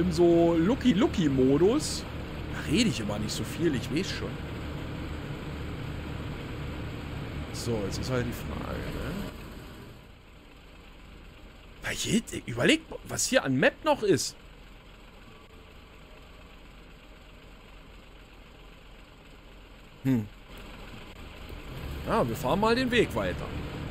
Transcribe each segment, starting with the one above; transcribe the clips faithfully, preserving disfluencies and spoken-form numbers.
im so Lucky-Lucky-Modus. Da rede ich immer nicht so viel, ich weiß schon. So, jetzt ist halt die Frage, ne? Weil hier, überlegt, was hier an Map noch ist. Hm. Ja, wir fahren mal den Weg weiter.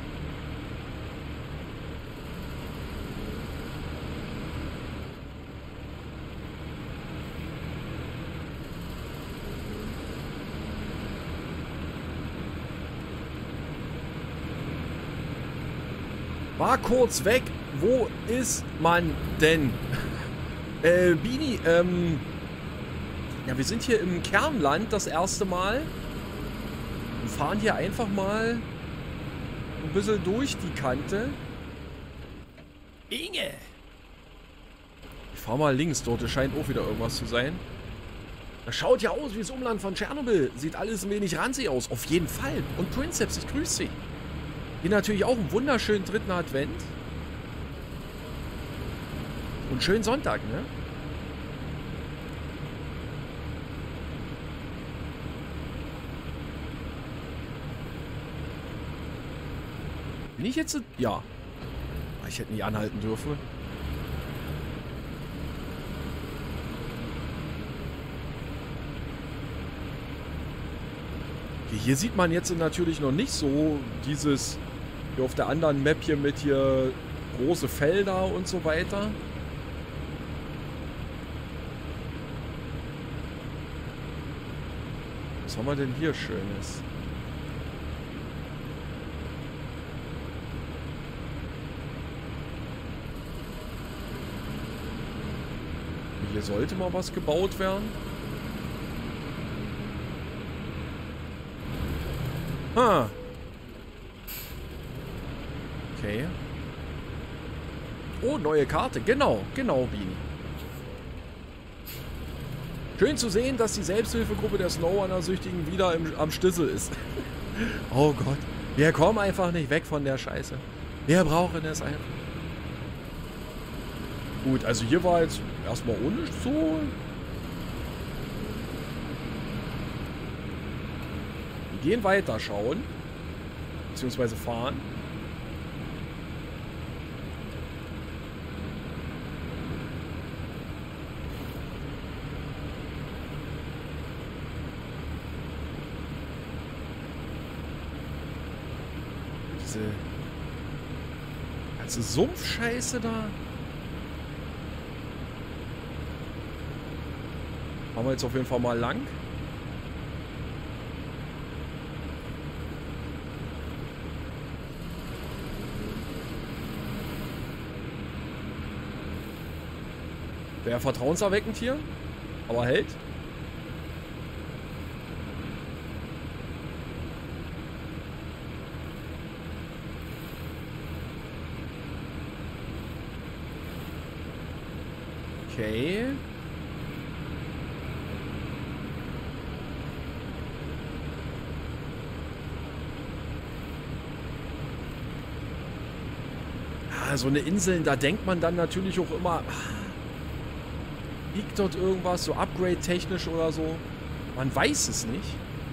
War kurz weg. Wo ist man denn? äh, Bini, ähm... Ja, wir sind hier im Kernland das erste Mal. Und fahren hier einfach mal ein bisschen durch die Kante. Inge! Ich fahr mal links, dort scheint auch wieder irgendwas zu sein. Das schaut ja aus wie das Umland von Tschernobyl. Sieht alles ein wenig ranzig aus. Auf jeden Fall. Und Princeps, ich grüße Sie. Hier natürlich auch einen wunderschönen dritten Advent. Und schönen Sonntag, ne? Bin ich jetzt... Ja. Ich hätte nie anhalten dürfen. Hier sieht man jetzt natürlich noch nicht so dieses... Wie auf der anderen Map hier mit hier große Felder und so weiter. Was haben wir denn hier Schönes? Hier sollte mal was gebaut werden. Ah. Okay. Oh, neue Karte. Genau, genau, Bini. Schön zu sehen, dass die Selbsthilfegruppe der Snowrunner-Süchtigen wieder im, am Stissel ist. Oh Gott. Wir kommen einfach nicht weg von der Scheiße. Wir brauchen es einfach. Gut, also hier war jetzt erstmal ohne so. Wir gehen weiter schauen. Beziehungsweise fahren. Diese ganze Sumpfscheiße da. Machen wir jetzt auf jeden Fall mal lang. Wäre vertrauenserweckend hier, aber hält. Okay. Ja, so eine Insel, da denkt man dann natürlich auch immer, liegt dort irgendwas, so Upgrade-technisch oder so? Man weiß es nicht.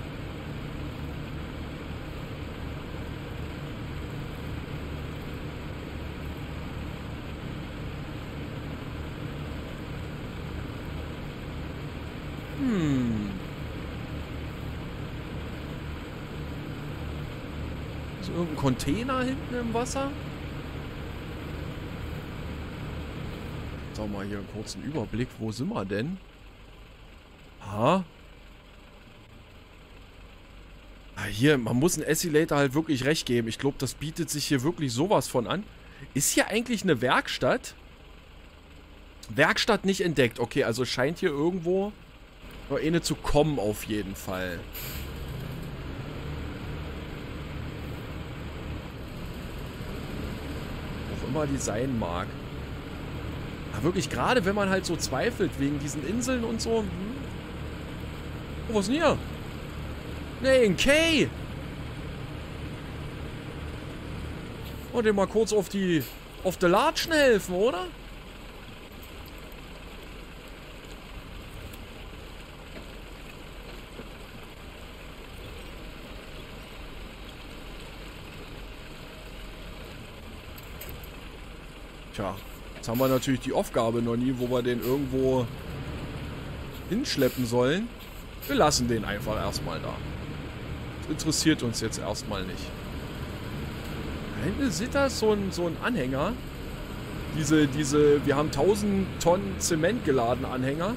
Hm. Ist irgendein Container hinten im Wasser? Jetzt mal hier einen kurzen Überblick. Wo sind wir denn? Ha? Ah, hier, man muss ein Escalator halt wirklich recht geben. Ich glaube, das bietet sich hier wirklich sowas von an. Ist hier eigentlich eine Werkstatt? Werkstatt nicht entdeckt. Okay, also scheint hier irgendwo noch eine zu kommen auf jeden Fall. Auch immer die sein mag. Aber wirklich, gerade wenn man halt so zweifelt wegen diesen Inseln und so. Hm. Oh, was ist denn hier? Nee, ein K! Oh, dem mal kurz auf die... auf die Latschen helfen, oder? Tja, jetzt haben wir natürlich die Aufgabe noch nie, wo wir den irgendwo hinschleppen sollen. Wir lassen den einfach erstmal da. Das interessiert uns jetzt erstmal nicht. Da hinten sieht das so ein, so ein Anhänger. Diese, diese, wir haben tausend Tonnen Zement geladen Anhänger.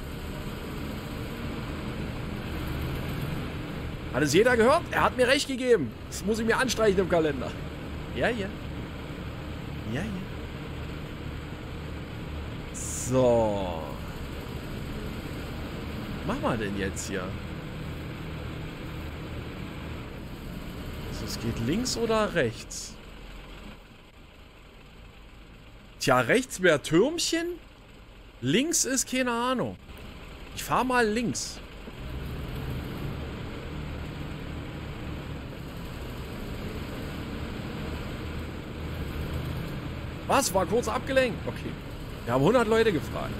Hat es jeder gehört? Er hat mir recht gegeben. Das muss ich mir anstreichen im Kalender. Ja, ja. Ja, ja. So. Was machen wir denn jetzt hier? Also es geht links oder rechts? Tja, rechts wäre Türmchen. Links ist keine Ahnung. Ich fahre mal links. Was? War kurz abgelenkt? Okay. Wir haben hundert Leute gefragt.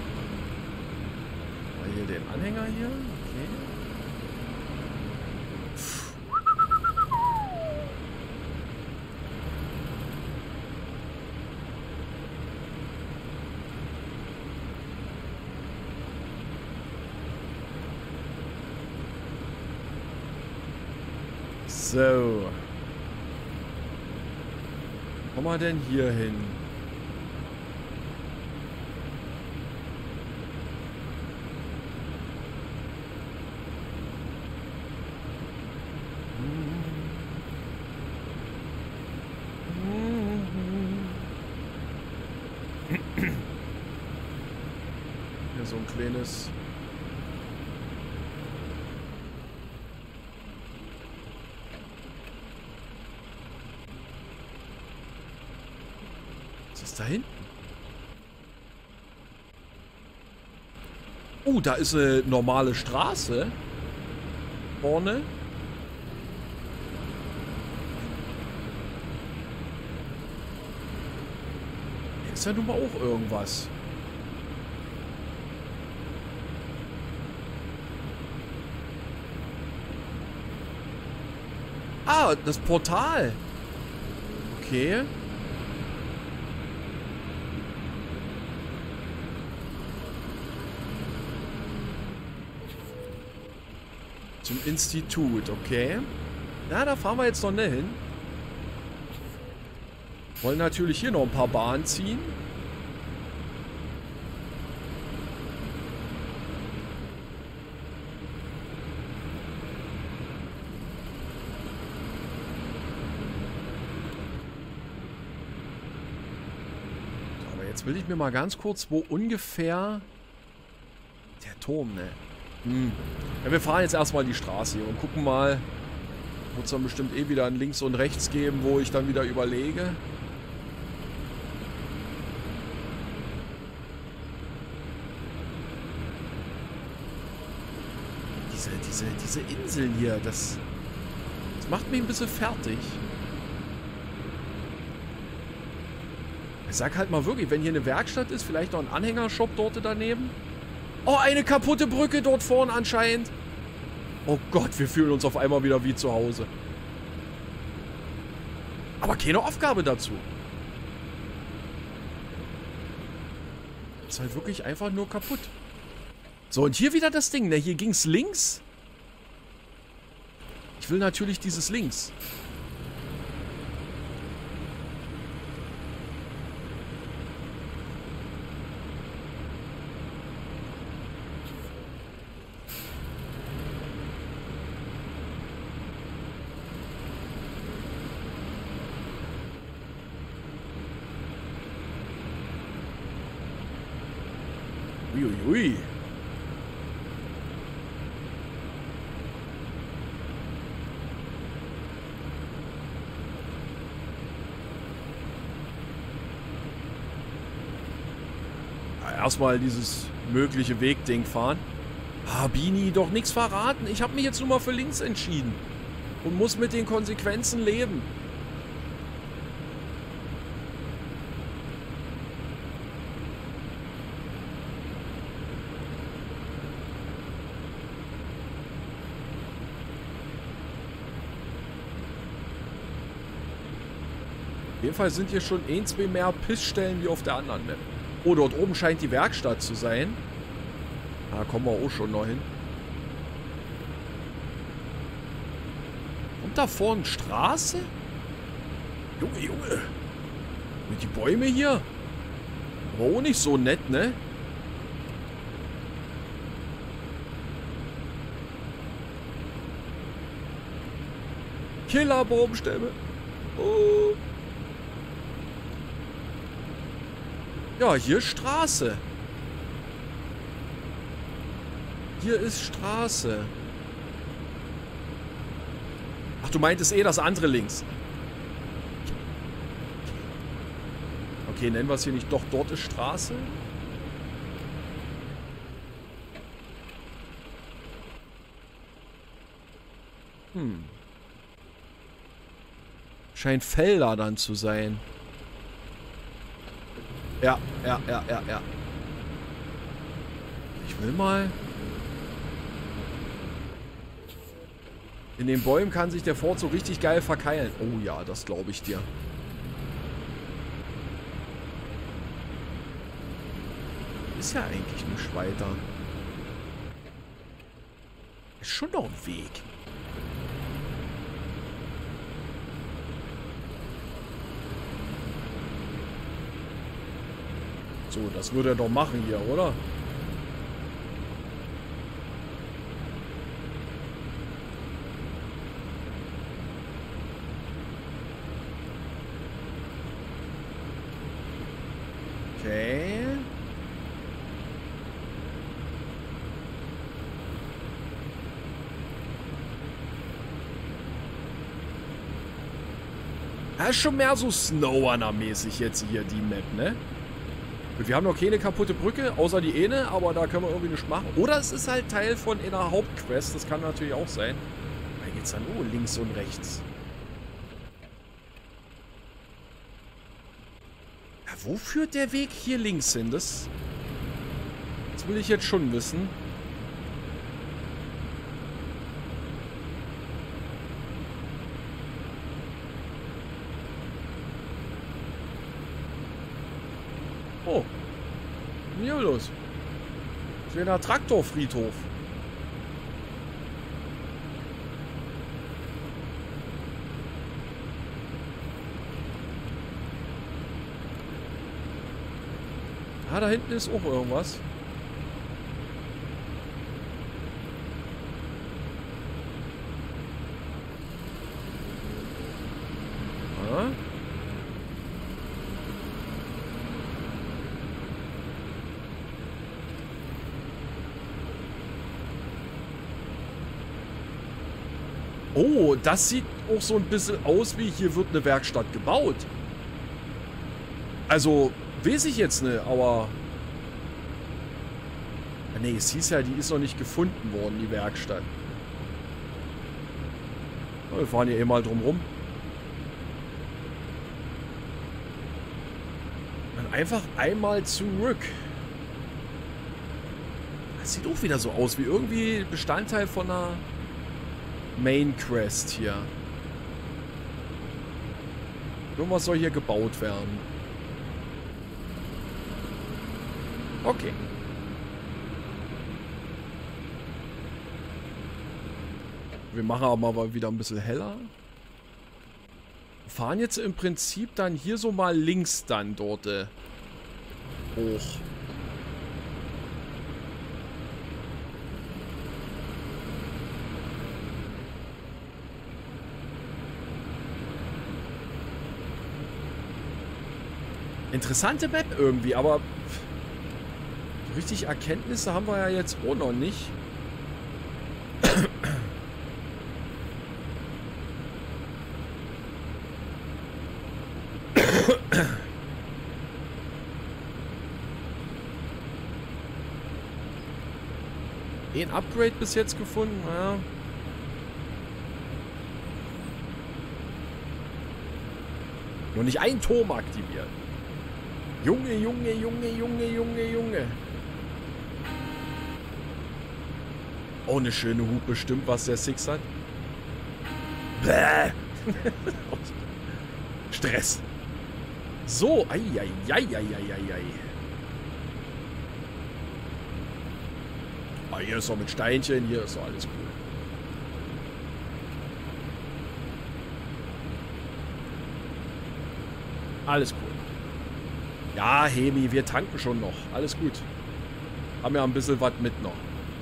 Mal hier den Anhänger hier. Okay. So. Wo kommen wir denn hier hin? Hier so ein kleines... Da hinten. Oh, da ist eine normale Straße. Vorne. Hier ist ja nun mal auch irgendwas. Ah, das Portal. Okay. Zum Institut, okay. Ja, da fahren wir jetzt noch nicht hin. Wollen natürlich hier noch ein paar Bahnen ziehen. Aber jetzt will ich mir mal ganz kurz, wo ungefähr der Turm, ne? Hm. Ja, wir fahren jetzt erstmal die Straße hier und gucken mal. Wird es dann bestimmt eh wieder ein Links und Rechts geben, wo ich dann wieder überlege. Diese, diese, diese Inseln hier, das, das macht mich ein bisschen fertig. Ich sag halt mal wirklich, wenn hier eine Werkstatt ist, vielleicht noch ein Anhängershop dort daneben. Oh, eine kaputte Brücke dort vorne anscheinend. Oh Gott, wir fühlen uns auf einmal wieder wie zu Hause. Aber keine Aufgabe dazu. Ist halt wirklich einfach nur kaputt. So, und hier wieder das Ding, ne? Hier ging's links. Ich will natürlich dieses links. Uiuiui. Erstmal dieses mögliche Wegding fahren. Ah, Bini, doch nichts verraten. Ich habe mich jetzt nur mal für links entschieden. Und muss mit den Konsequenzen leben. Auf jeden Fall sind hier schon ein, zwei mehr Pissstellen wie auf der anderen Map. Oh, dort oben scheint die Werkstatt zu sein. Da kommen wir auch schon noch hin. Kommt da vorne Straße? Junge, Junge. Mit die Bäume hier? Aber auch nicht so nett, ne? Killerbaumstämme. Oh. Ja, hier ist Straße. Hier ist Straße. Ach, du meintest eh das andere links. Okay, nennen wir es hier nicht doch, dort ist Straße. Hm. Scheint Felder dann zu sein. Ja, ja, ja, ja, ja. Ich will mal... In den Bäumen kann sich der Ford so richtig geil verkeilen. Oh ja, das glaube ich dir. Ist ja eigentlich nicht weiter. Ist schon noch ein Weg. So, das würde er doch machen hier, oder? Okay. Das ist schon mehr so Snowrunner-mäßig jetzt hier, die Map, ne? Wir haben noch keine kaputte Brücke, außer die eine, aber da können wir irgendwie nicht machen. Oder es ist halt Teil von einer Hauptquest, das kann natürlich auch sein. Da geht's dann nur links und rechts. Ja, wo führt der Weg hier links hin? Das, das will ich jetzt schon wissen. Oh. Was ist hier los? Schöner Traktorfriedhof. Ah, da hinten ist auch irgendwas. Ah. Oh, das sieht auch so ein bisschen aus, wie hier wird eine Werkstatt gebaut. Also, weiß ich jetzt nicht, aber... Ne, es hieß ja, die ist noch nicht gefunden worden, die Werkstatt. Wir fahren hier eh mal drum rum. Dann einfach einmal zurück. Das sieht auch wieder so aus, wie irgendwie Bestandteil von einer... Main Quest hier. Irgendwas soll hier gebaut werden. Okay. Wir machen aber mal wieder ein bisschen heller. Wir fahren jetzt im Prinzip dann hier so mal links dann dort äh, hoch. Interessante Map irgendwie, aber richtig Erkenntnisse haben wir ja jetzt auch noch nicht. Ein Upgrade bis jetzt gefunden, naja. Nur nicht ein Turm aktiviert. Junge, Junge, Junge, Junge, Junge, Junge. Oh, eine schöne Hupe, stimmt, was der Six hat. Bäh. Stress. So, eieieiei. Ah, hier ist doch mit Steinchen, hier ist doch alles cool. Alles cool. Ja, Hemi, wir tanken schon noch. Alles gut. Haben ja ein bisschen was mit noch.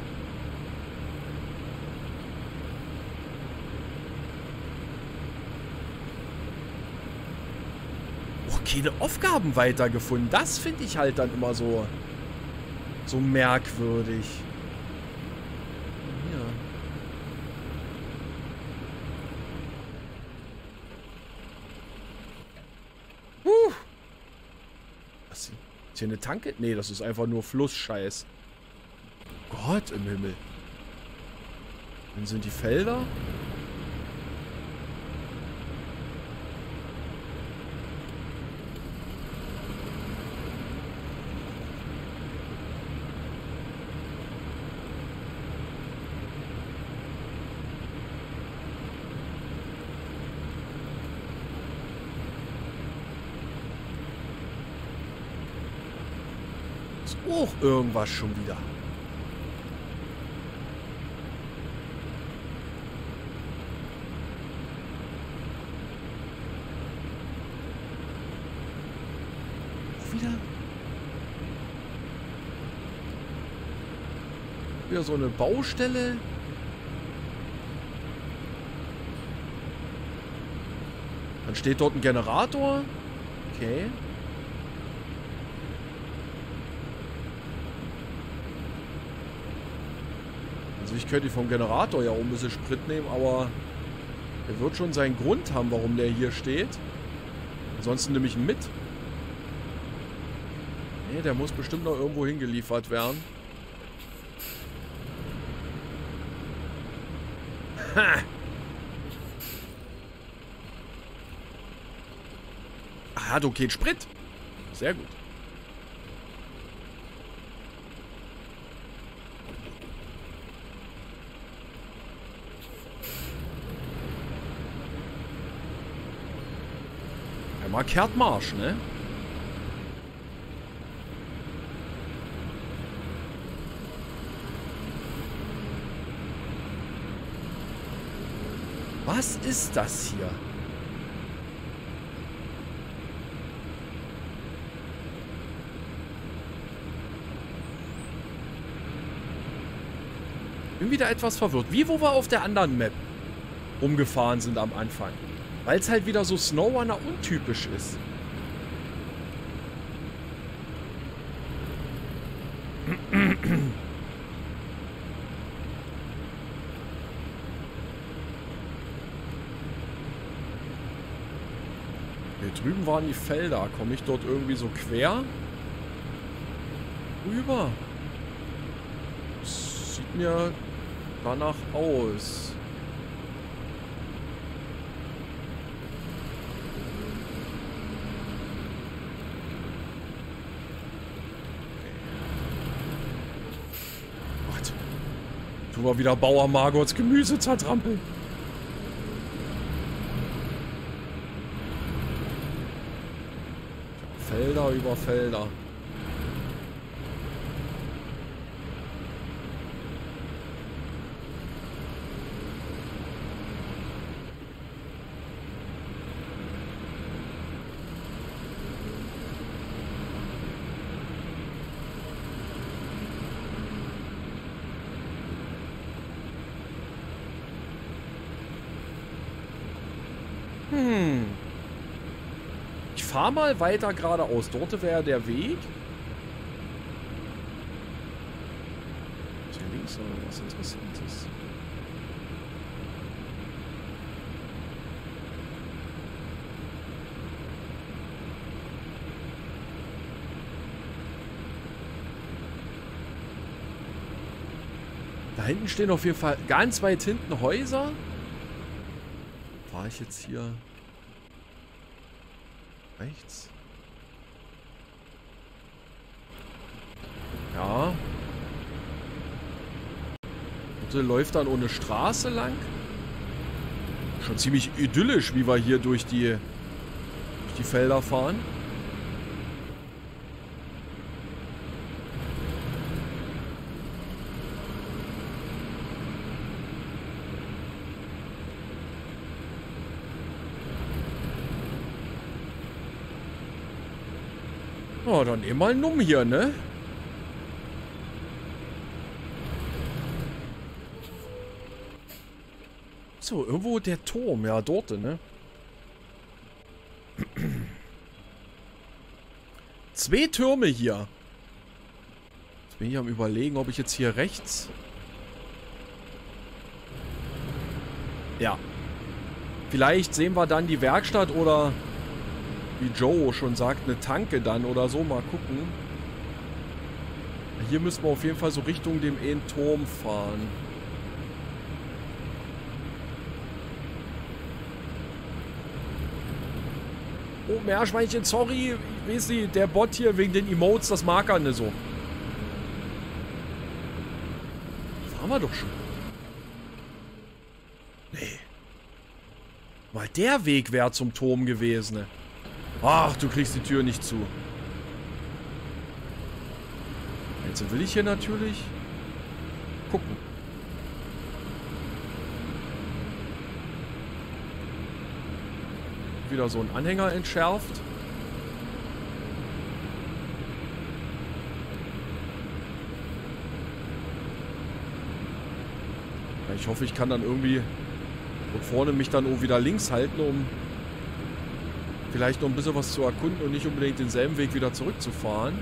Oh, keine Aufgaben weitergefunden. Das finde ich halt dann immer so, so merkwürdig. Ja. Huh. Was ist hier eine Tanke? Nee, das ist einfach nur Flussscheiß. Gott im Himmel. Dann sind die Felder. Ist auch irgendwas schon wieder. Wieder? Wieder so eine Baustelle. Dann steht dort ein Generator. Okay. Also ich könnte vom Generator ja auch ein bisschen Sprit nehmen, aber er wird schon seinen Grund haben, warum der hier steht. Ansonsten nehme ich ihn mit. Nee, der muss bestimmt noch irgendwo hingeliefert werden. Ha! Ah, hat okay Sprit. Sehr gut. Einmal kehrt Marsch, ne? Was ist das hier? Bin wieder etwas verwirrt. Wie, wo wir auf der anderen Map rumgefahren sind am Anfang. Weil es halt wieder so SnowRunner untypisch ist. Hier drüben waren die Felder. Komme ich dort irgendwie so quer rüber? Das sieht mir danach aus. Gott. Tu mal wieder Bauer Margots Gemüse zertrampeln. Felder über Felder. Hm. Ich fahre mal weiter geradeaus. Dort wäre der Weg. Ist hier links oder was Interessantes? Da hinten stehen auf jeden Fall ganz weit hinten Häuser. Fahre ich jetzt hier rechts? Ja. Und läuft dann ohne Straße lang. Schon ziemlich idyllisch, wie wir hier durch die, durch die Felder fahren. Ja, dann eh mal Numm hier, ne? So, irgendwo der Turm. Ja, dort, ne? Zwei Türme hier. Jetzt bin ich am Überlegen, ob ich jetzt hier rechts... Ja. Vielleicht sehen wir dann die Werkstatt oder, wie Joe schon sagt, eine Tanke dann oder so. Mal gucken. Hier müssen wir auf jeden Fall so Richtung dem einen Turm fahren. Oh, Meerschweinchen, sorry. Ich weiß nicht, der Bot hier wegen den Emotes, das mag er nicht so. Fahren wir doch schon. Nee. Mal der Weg wäre zum Turm gewesen. Ne? Ach, du kriegst die Tür nicht zu. Jetzt will ich hier natürlich gucken. Wieder so ein Anhänger entschärft. Ja, ich hoffe, ich kann dann irgendwie und vorne mich dann auch wieder links halten, um vielleicht noch ein bisschen was zu erkunden und nicht unbedingt denselben Weg wieder zurückzufahren.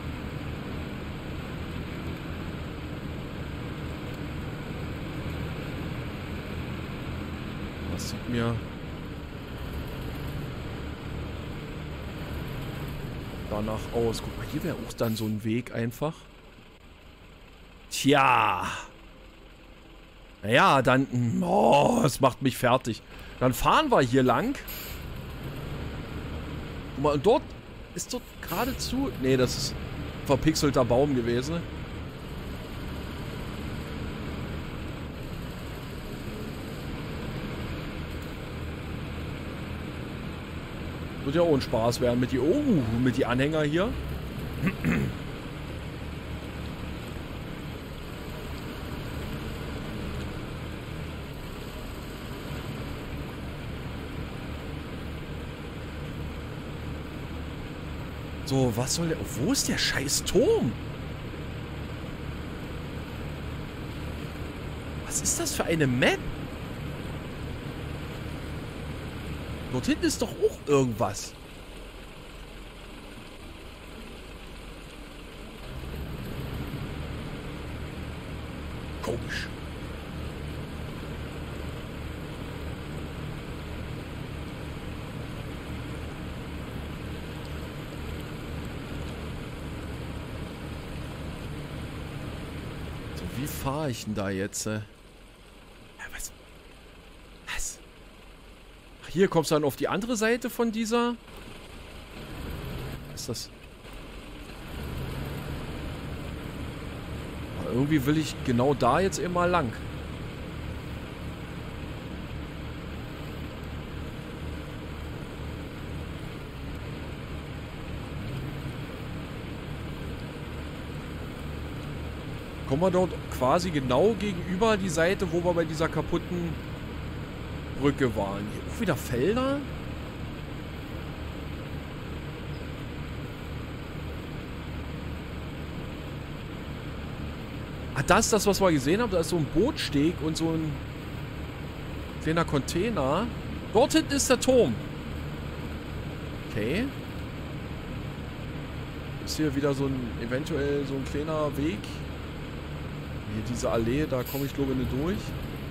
Das sieht mir danach aus. Guck mal, hier wäre auch dann so ein Weg einfach. Tja. Naja, dann... Oh, es macht mich fertig. Dann fahren wir hier lang. Guck mal, und dort ist dort geradezu... Nee, das ist ein verpixelter Baum gewesen. Wird ja auch ein Spaß werden mit die... Oh, mit die Anhänger hier. So, was soll der... Wo ist der scheiß Turm? Was ist das für eine Map? Dort hinten ist doch auch irgendwas. Komisch. So, wie fahre ich denn da jetzt? Äh? Was? Was? Ach, hier kommst du dann auf die andere Seite von dieser... Was ist das? Aber irgendwie will ich genau da jetzt immer lang. Kommen wir dort quasi genau gegenüber die Seite, wo wir bei dieser kaputten Brücke waren. Hier auch wieder Felder. Ah, das ist das, was wir gesehen haben. Da ist so ein Bootsteg und so ein kleiner Container. Dort hinten ist der Turm. Okay. Ist hier wieder so ein, eventuell so ein kleiner Weg. Hier diese Allee, da komme ich glaube ich nicht durch.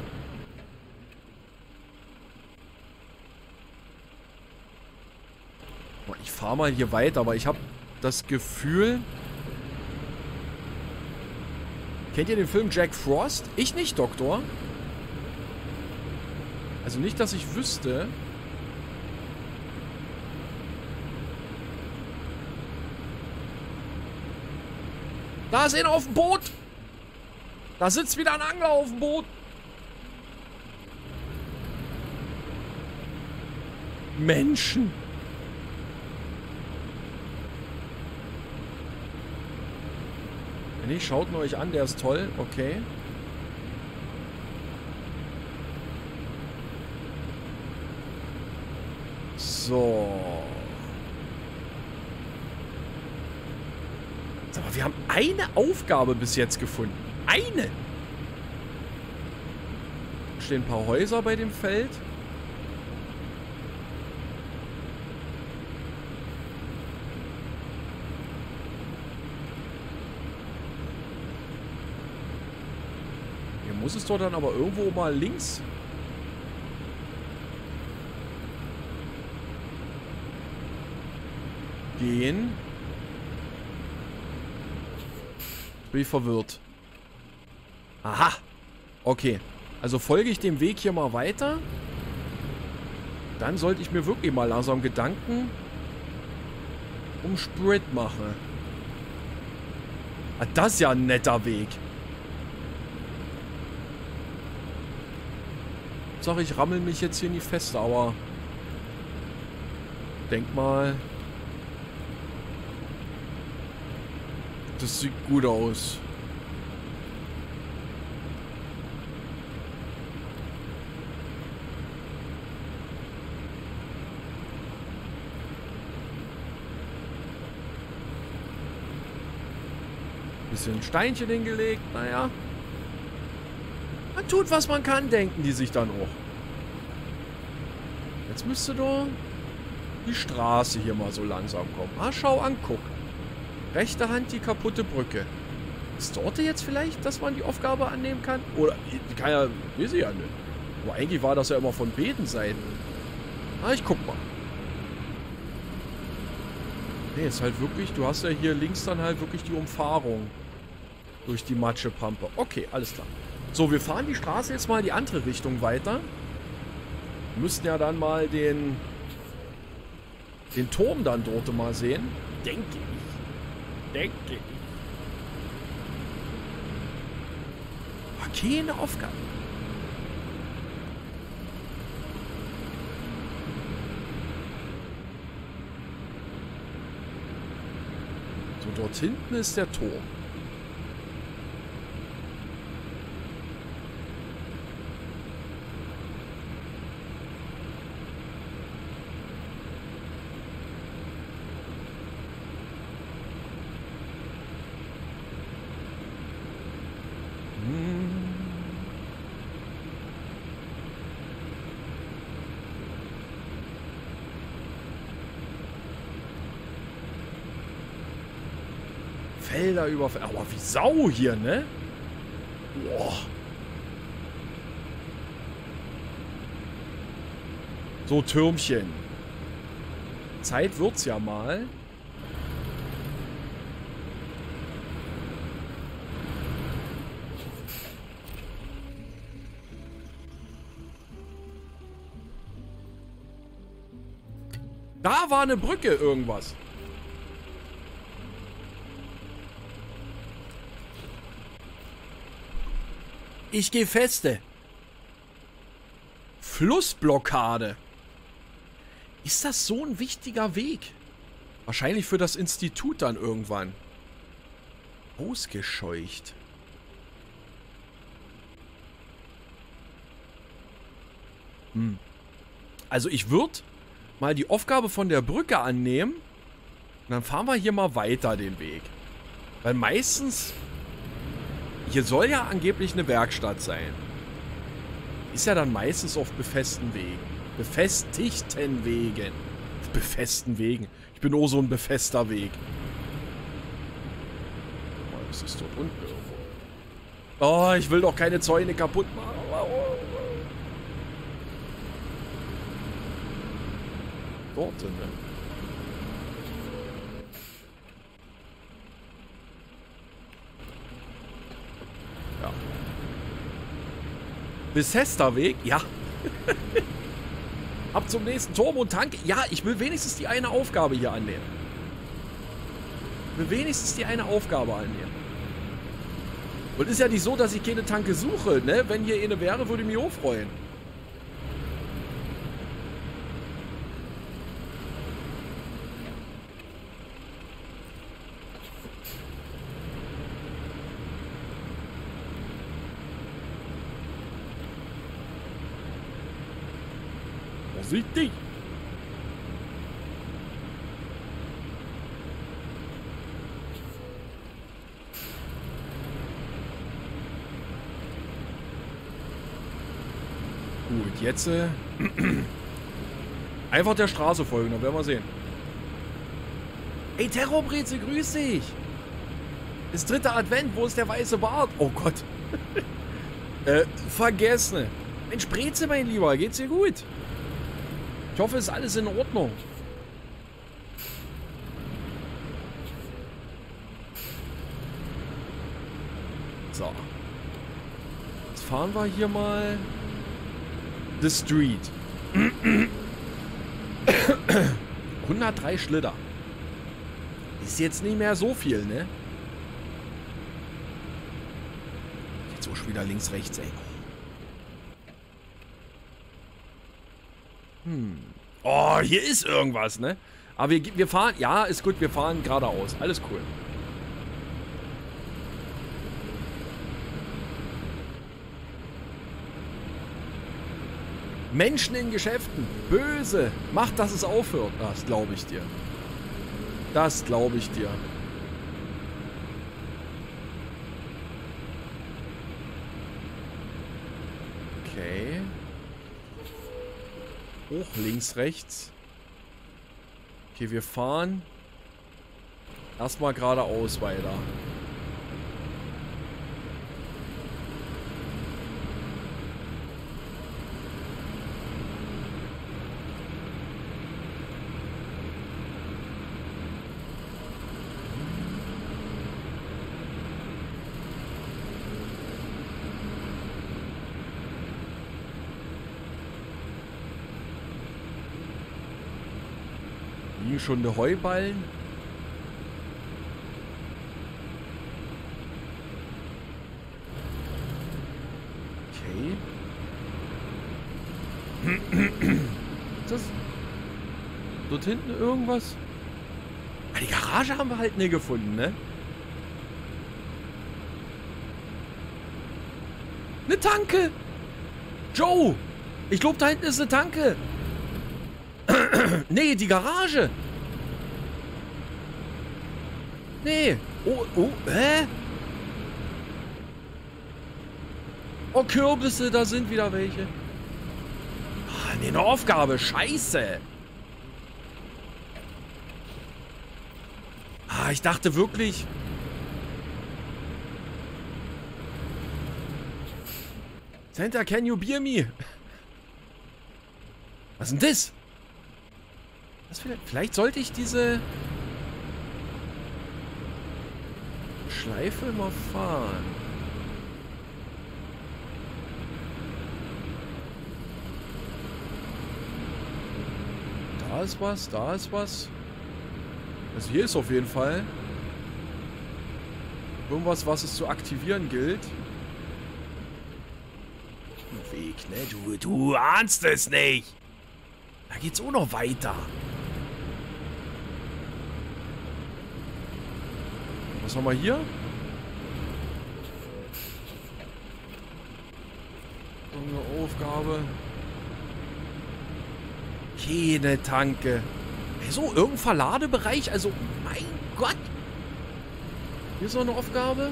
Ich fahre mal hier weiter, aber ich habe das Gefühl... Kennt ihr den Film Jack Frost? Ich nicht, Doktor. Also nicht, dass ich wüsste. Da ist einer auf dem Boot. Da sitzt wieder ein Angler auf dem Boot. Menschen. Wenn nicht, schaut ihn euch an, der ist toll. Okay. So. Sag mal, wir haben eine Aufgabe bis jetzt gefunden. Eine! Stehen ein paar Häuser bei dem Feld. Hier muss es doch dann aber irgendwo mal links gehen. Bin ich verwirrt. Aha. Okay. Also folge ich dem Weg hier mal weiter. Dann sollte ich mir wirklich mal langsam Gedanken um Sprit machen. Ah, das ist ja ein netter Weg. Sag ich, rammel mich jetzt hier nicht fest, aber denk mal, das sieht gut aus. Bisschen Steinchen hingelegt, naja. Man tut, was man kann, denken die sich dann auch. Jetzt müsste doch die Straße hier mal so langsam kommen. Ah, schau an, guck. Rechte Hand die kaputte Brücke. Ist dort jetzt vielleicht, dass man die Aufgabe annehmen kann? Oder, kann ja, weiß ich ja nicht. Aber eigentlich war das ja immer von beiden Seiten. Ah, ich guck mal. Nee, ist halt wirklich, du hast ja hier links dann halt wirklich die Umfahrung. Durch die Matschepampe. Okay, alles klar. So, wir fahren die Straße jetzt mal in die andere Richtung weiter. Wir müssten ja dann mal den den Turm dann dort mal sehen. Denke ich. Denke ich. War keine Aufgabe. So, dort hinten ist der Turm. Felder über... Aber wie Sau hier, ne? Boah. So, Türmchen. Zeit wird's ja mal. Da war eine Brücke, irgendwas. Ich gehe feste. Flussblockade. Ist das so ein wichtiger Weg? Wahrscheinlich für das Institut dann irgendwann. Ausgescheucht. Hm. Also ich würde mal die Aufgabe von der Brücke annehmen. Und dann fahren wir hier mal weiter den Weg. Weil meistens... Hier soll ja angeblich eine Werkstatt sein. Ist ja dann meistens auf befestigten Wegen. Befestigten Wegen. Befestigten Wegen. Ich bin auch so ein befester Weg. Oh, was ist dort unten irgendwo? Oh, ich will doch keine Zäune kaputt machen. Dort, ne? Ja. Bethesda-Weg? Ja. Ab zum nächsten Turm und Tank. Ja, ich will wenigstens die eine Aufgabe hier annehmen. Ich will wenigstens die eine Aufgabe annehmen. Und ist ja nicht so, dass ich keine Tanke suche, ne? Wenn hier eine wäre, würde ich mich auch freuen. Vorsichtig! Und jetzt äh, einfach der Straße folgen, dann werden wir sehen. Ey, Terrorbreze, grüß dich! Ist dritter Advent, wo ist der weiße Bart? Oh Gott. äh, vergessen. Mensch, Breze, mein Lieber, geht's dir gut? Ich hoffe, ist alles in Ordnung. So. Jetzt fahren wir hier mal The Street. hundertdrei Schlitter. Ist jetzt nicht mehr so viel, ne? Jetzt auch schon wieder links, rechts, ey. Hm. Oh, hier ist irgendwas, ne? Aber wir, wir fahren... Ja, ist gut, wir fahren geradeaus. Alles cool. Menschen in Geschäften. Böse. Macht, dass es aufhört. Das glaube ich dir. Das glaube ich dir. Okay. Hoch, links, rechts. Okay, wir fahren erstmal geradeaus weiter. Schon der Heuballen. Okay. Ist das dort hinten irgendwas? Ah, die Garage haben wir halt nie gefunden, ne? Eine Tanke! Joe! Ich glaube, da hinten ist eine Tanke! Nee, die Garage! Nee. Oh, oh, hä? Oh, Kürbisse, da sind wieder welche. Ah, nee, eine Aufgabe. Scheiße. Ah, ich dachte wirklich... Santa, can you beer me? Was ist denn das? Was vielleicht, vielleicht sollte ich diese... Schleife mal fahren. Da ist was, da ist was. Also hier ist auf jeden Fall irgendwas, was es zu aktivieren gilt. Weg, ne? Du, du ahnst es nicht. Da geht's auch noch weiter. Was haben wir hier? Irgendeine Aufgabe. Keine Tanke. Hey, so, irgendein Verladebereich. Also, mein Gott. Hier ist noch eine Aufgabe.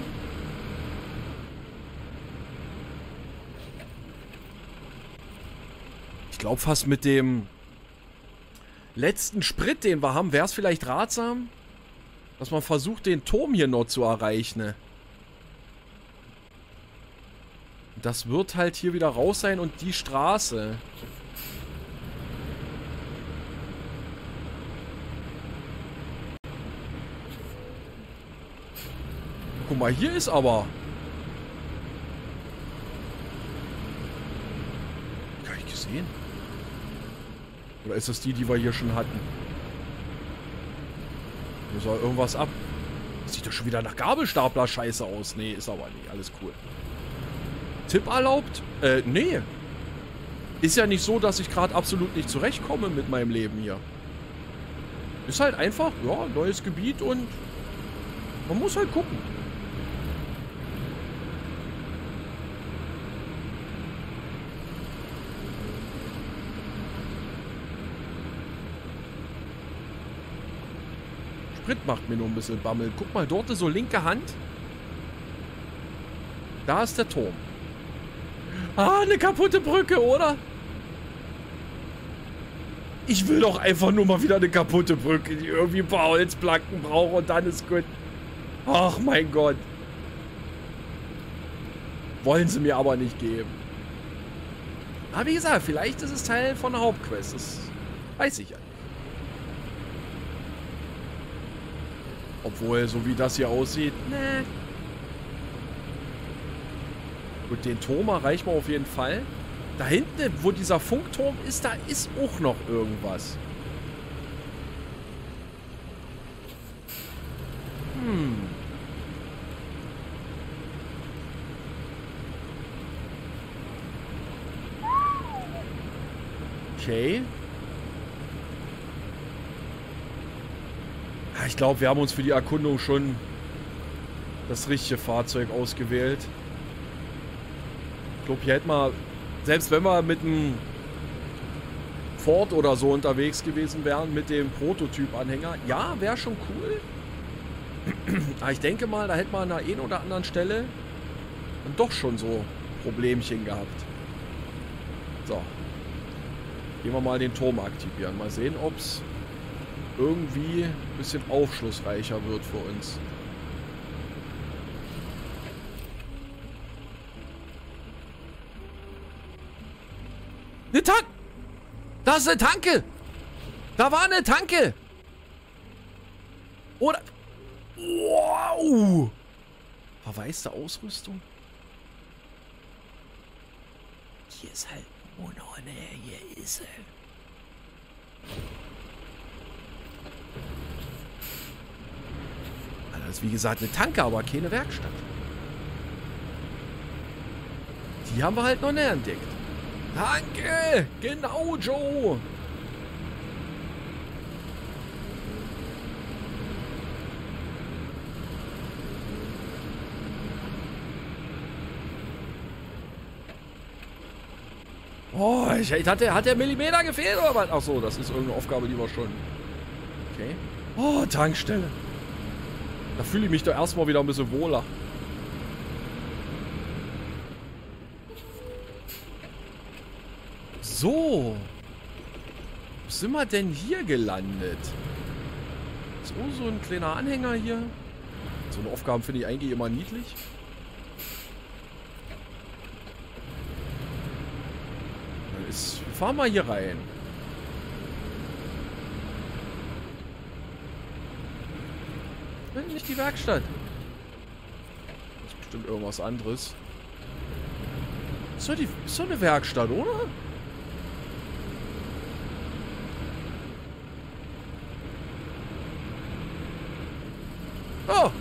Ich glaube fast mit dem letzten Sprit, den wir haben, wäre es vielleicht ratsam, dass man versucht, den Turm hier noch zu erreichen. Das wird halt hier wieder raus sein und die Straße. Guck mal, hier ist aber... Gar nicht gesehen. Oder ist das die, die wir hier schon hatten? Hier soll irgendwas ab. Das sieht doch schon wieder nach Gabelstapler-Scheiße aus. Nee, ist aber nicht. Alles cool. Tipp erlaubt? Äh, nee. Ist ja nicht so, dass ich gerade absolut nicht zurechtkomme mit meinem Leben hier. Ist halt einfach, ja, neues Gebiet und man muss halt gucken. Sprit macht mir nur ein bisschen Bammel. Guck mal, dort so linke Hand. Da ist der Turm. Ah, eine kaputte Brücke, oder? Ich will doch einfach nur mal wieder eine kaputte Brücke, die irgendwie ein paar Holzplanken braucht und dann ist gut. Ach mein Gott. Wollen sie mir aber nicht geben. Aber wie gesagt, vielleicht ist es Teil von der Hauptquest. Das weiß ich ja nicht. Obwohl, so wie das hier aussieht, ne. Gut, den Turm erreichen wir auf jeden Fall. Da hinten, wo dieser Funkturm ist, da ist auch noch irgendwas. Hm. Okay. Ich glaube, wir haben uns für die Erkundung schon das richtige Fahrzeug ausgewählt. Ich glaube, hier hätten wir, selbst wenn wir mit einem Ford oder so unterwegs gewesen wären, mit dem Prototyp-Anhänger, ja, wäre schon cool. Aber ich denke mal, da hätte man an der einen oder anderen Stelle dann doch schon so Problemchen gehabt. So. Gehen wir mal den Turm aktivieren. Mal sehen, ob es irgendwie ein bisschen aufschlussreicher wird für uns. Eine Tank! Da ist eine Tanke! Da war eine Tanke! Oder... Wow! Verwaiste Ausrüstung? Hier ist halt nur noch eine... Hier ist sie. Das ist wie gesagt eine Tanke, aber keine Werkstatt. Die haben wir halt noch nicht entdeckt. Danke! Genau, Joe! Oh, ich, ich hatte, hat der Millimeter gefehlt oder was? Ach so, das ist irgendeine Aufgabe, die wir schon... Okay. Oh, Tankstelle. Da fühle ich mich doch erstmal wieder ein bisschen wohler. So. Wo sind wir denn hier gelandet? So, so ein kleiner Anhänger hier. So eine Aufgabe finde ich eigentlich immer niedlich. Dann ist, wir fahren mal hier rein. Nicht die Werkstatt. Das ist bestimmt irgendwas anderes. Ist doch, die, ist doch eine Werkstatt, oder? Oh!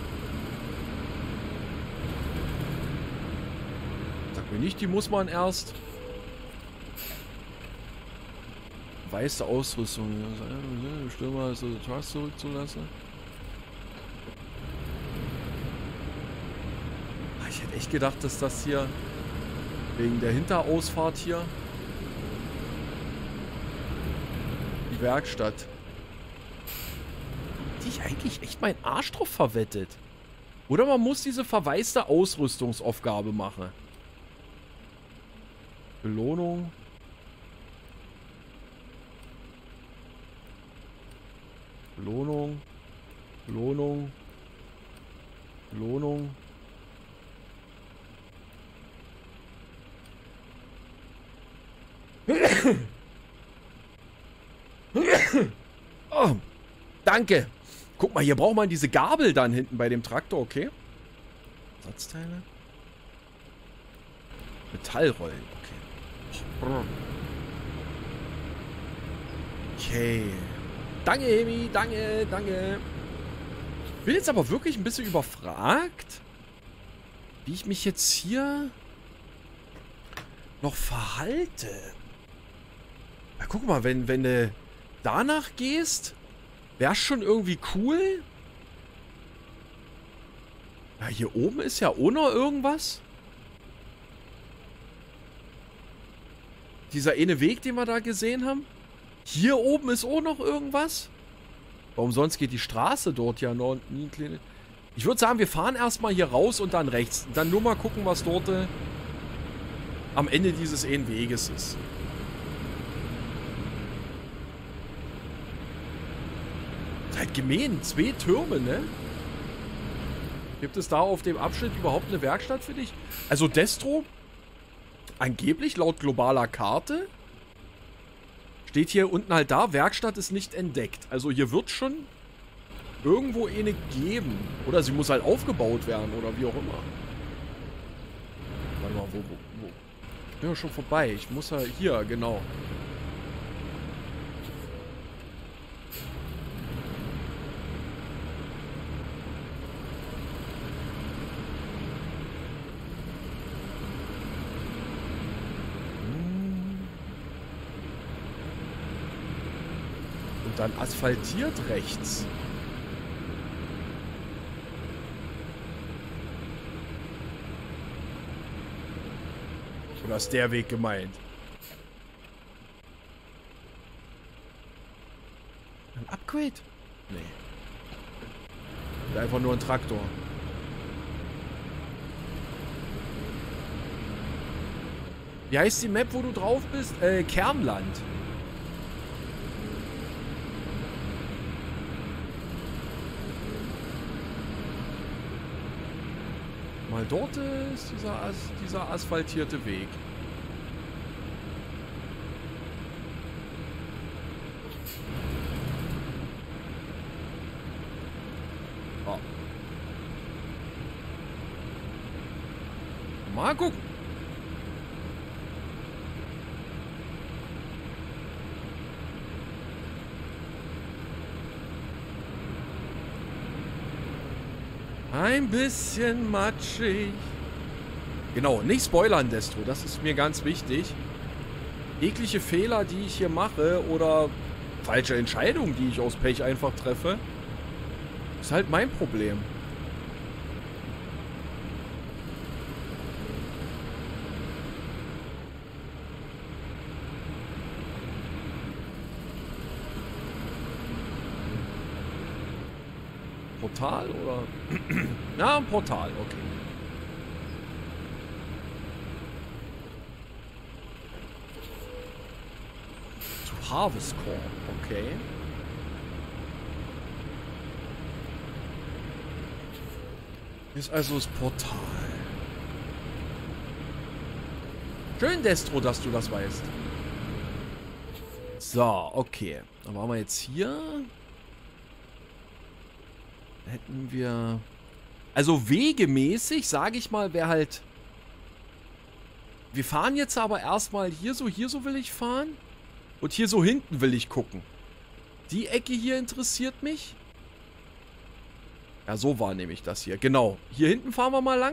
Sag mir nicht, die muss man erst... Weiße Ausrüstung. Bestimmt mal so Trucks zurückzulassen. Ich hätte echt gedacht, dass das hier wegen der Hinterausfahrt hier die Werkstatt, die ich eigentlich echt meinen Arsch drauf verwettet. Oder man muss diese verwaiste Ausrüstungsaufgabe machen. Belohnung. Belohnung. Belohnung. Belohnung. Oh, danke. Guck mal, hier braucht man diese Gabel dann hinten bei dem Traktor, okay? Ersatzteile. Metallrollen, okay. Okay. Danke, Hemi, danke, danke. Ich bin jetzt aber wirklich ein bisschen überfragt, wie ich mich jetzt hier noch verhalte. Ja, guck mal, wenn, wenn du danach gehst, wäre schon irgendwie cool. Ja, hier oben ist ja auch noch irgendwas. Dieser eine Weg, den wir da gesehen haben. Hier oben ist auch noch irgendwas. Warum sonst geht die Straße dort ja noch nie kleine... Ich würde sagen, wir fahren erstmal hier raus und dann rechts. Dann nur mal gucken, was dort äh, am Ende dieses einen Weges ist. Halt gemein, zwei Türme, ne? Gibt es da auf dem Abschnitt überhaupt eine Werkstatt für dich? Also Destro, angeblich laut globaler Karte, steht hier unten halt da, Werkstatt ist nicht entdeckt. Also hier wird schon irgendwo eine geben. Oder sie muss halt aufgebaut werden oder wie auch immer. Warte mal, wo, wo, wo? Ich bin ja schon vorbei. Ich muss ja hier, genau. Dann asphaltiert rechts. Oder ist der Weg gemeint? Ein Upgrade? Nee. Oder einfach nur ein Traktor. Wie heißt die Map, wo du drauf bist? Äh, Kernland. Mal dort ist dieser, As dieser asphaltierte Weg. Oh. Mal gucken. Ein bisschen matschig. Genau, nicht spoilern, Destro. Das ist mir ganz wichtig. Jegliche Fehler, die ich hier mache oder falsche Entscheidungen, die ich aus Pech einfach treffe, ist halt mein Problem. Portal oder? Ja, ein Portal, okay. Zu Harvest Corp, okay. Hier ist also das Portal. Schön, Destro, dass du das weißt. So, okay. Dann waren wir jetzt hier. Hätten wir... Also wegemäßig, sage ich mal, wäre halt... Wir fahren jetzt aber erstmal hier so, hier so will ich fahren. Und hier so hinten will ich gucken. Die Ecke hier interessiert mich. Ja, so war nämlich das hier. Genau. Hier hinten fahren wir mal lang.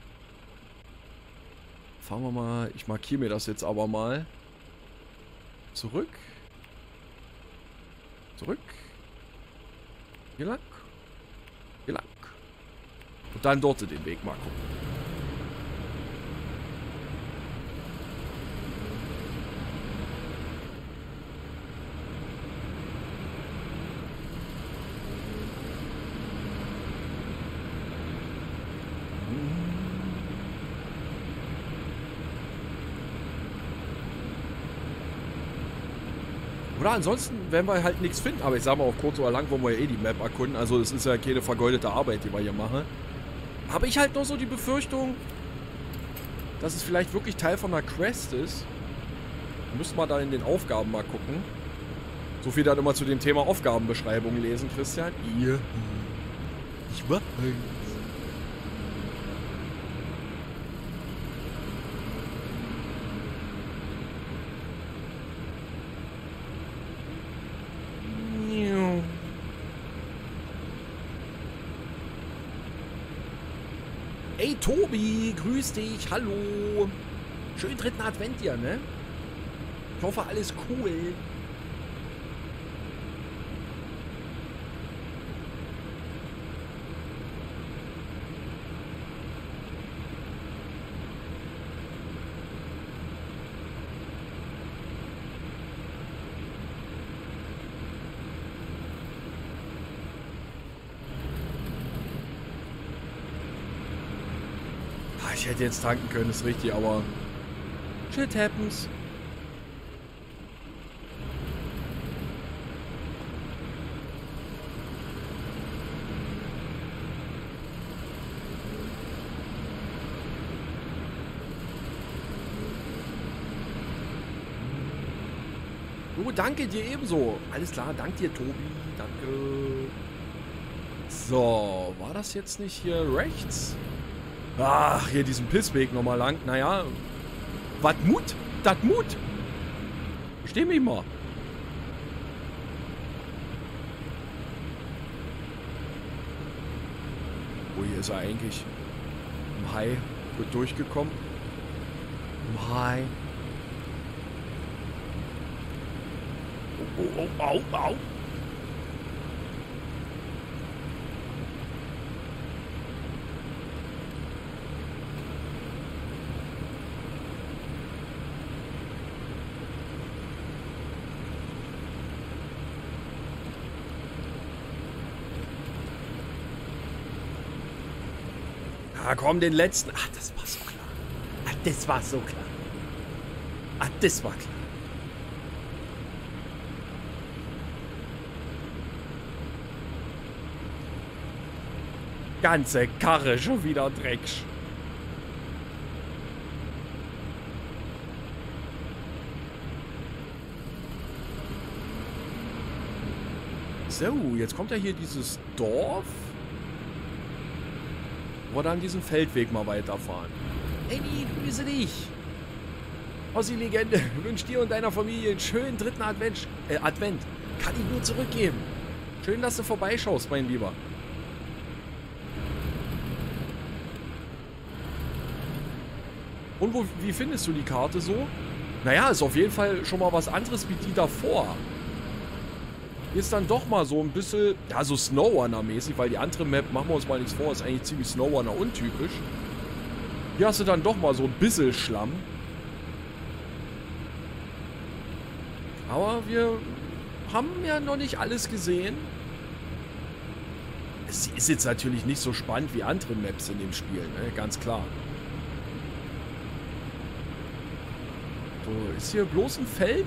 Fahren wir mal... Ich markiere mir das jetzt aber mal. Zurück. Zurück. Hier lang. Hier lang. Und dann dort den Weg mal gucken. Oder ansonsten werden wir halt nichts finden. Aber ich sag mal, auf kurz oder lang wollen wir ja eh die Map erkunden. Also es ist ja keine vergeudete Arbeit, die wir hier machen. Habe ich halt noch so die Befürchtung, dass es vielleicht wirklich Teil von einer Quest ist. Müssen wir da in den Aufgaben mal gucken. So viel dann immer zu dem Thema Aufgabenbeschreibung lesen, Christian. Ihr. Ich weiß. Ey, Tobi, grüß dich, hallo. Schönen dritten Advent dir, ne? Ich hoffe, alles cool. Ich hätte jetzt tanken können, ist richtig, aber shit happens. Jo, danke dir ebenso. Alles klar, danke dir, Tobi. Danke. So, war das jetzt nicht hier rechts? Ach, hier diesen Pissweg nochmal lang. Naja, was Mut? Das Mut? Steh mich mal. Wo hier ist er eigentlich? Im Hai wird durchgekommen. Im Hai. Oh, oh, oh, au, au. Ah, komm, den letzten. Ach, das war so klar. Ach, das war so klar. Ach, das war klar. Ganze Karre schon wieder Dreck. So, jetzt kommt ja hier dieses Dorf. Wo wir dann diesen Feldweg mal weiterfahren. Amy, grüße dich. Ossi-Legende, wünsche dir und deiner Familie einen schönen dritten Advent. Äh, Advent. Kann ich nur zurückgeben. Schön, dass du vorbeischaust, mein Lieber. Und wo, wie findest du die Karte so? Naja, ist auf jeden Fall schon mal was anderes wie die davor. Hier ist dann doch mal so ein bisschen, ja, so Snowrunner-mäßig, weil die andere Map, machen wir uns mal nichts vor, ist eigentlich ziemlich Snowrunner untypisch. Hier hast du dann doch mal so ein bisschen Schlamm. Aber wir haben ja noch nicht alles gesehen. Es ist jetzt natürlich nicht so spannend wie andere Maps in dem Spiel, ne? Ganz klar. So, ist hier bloß ein Feld?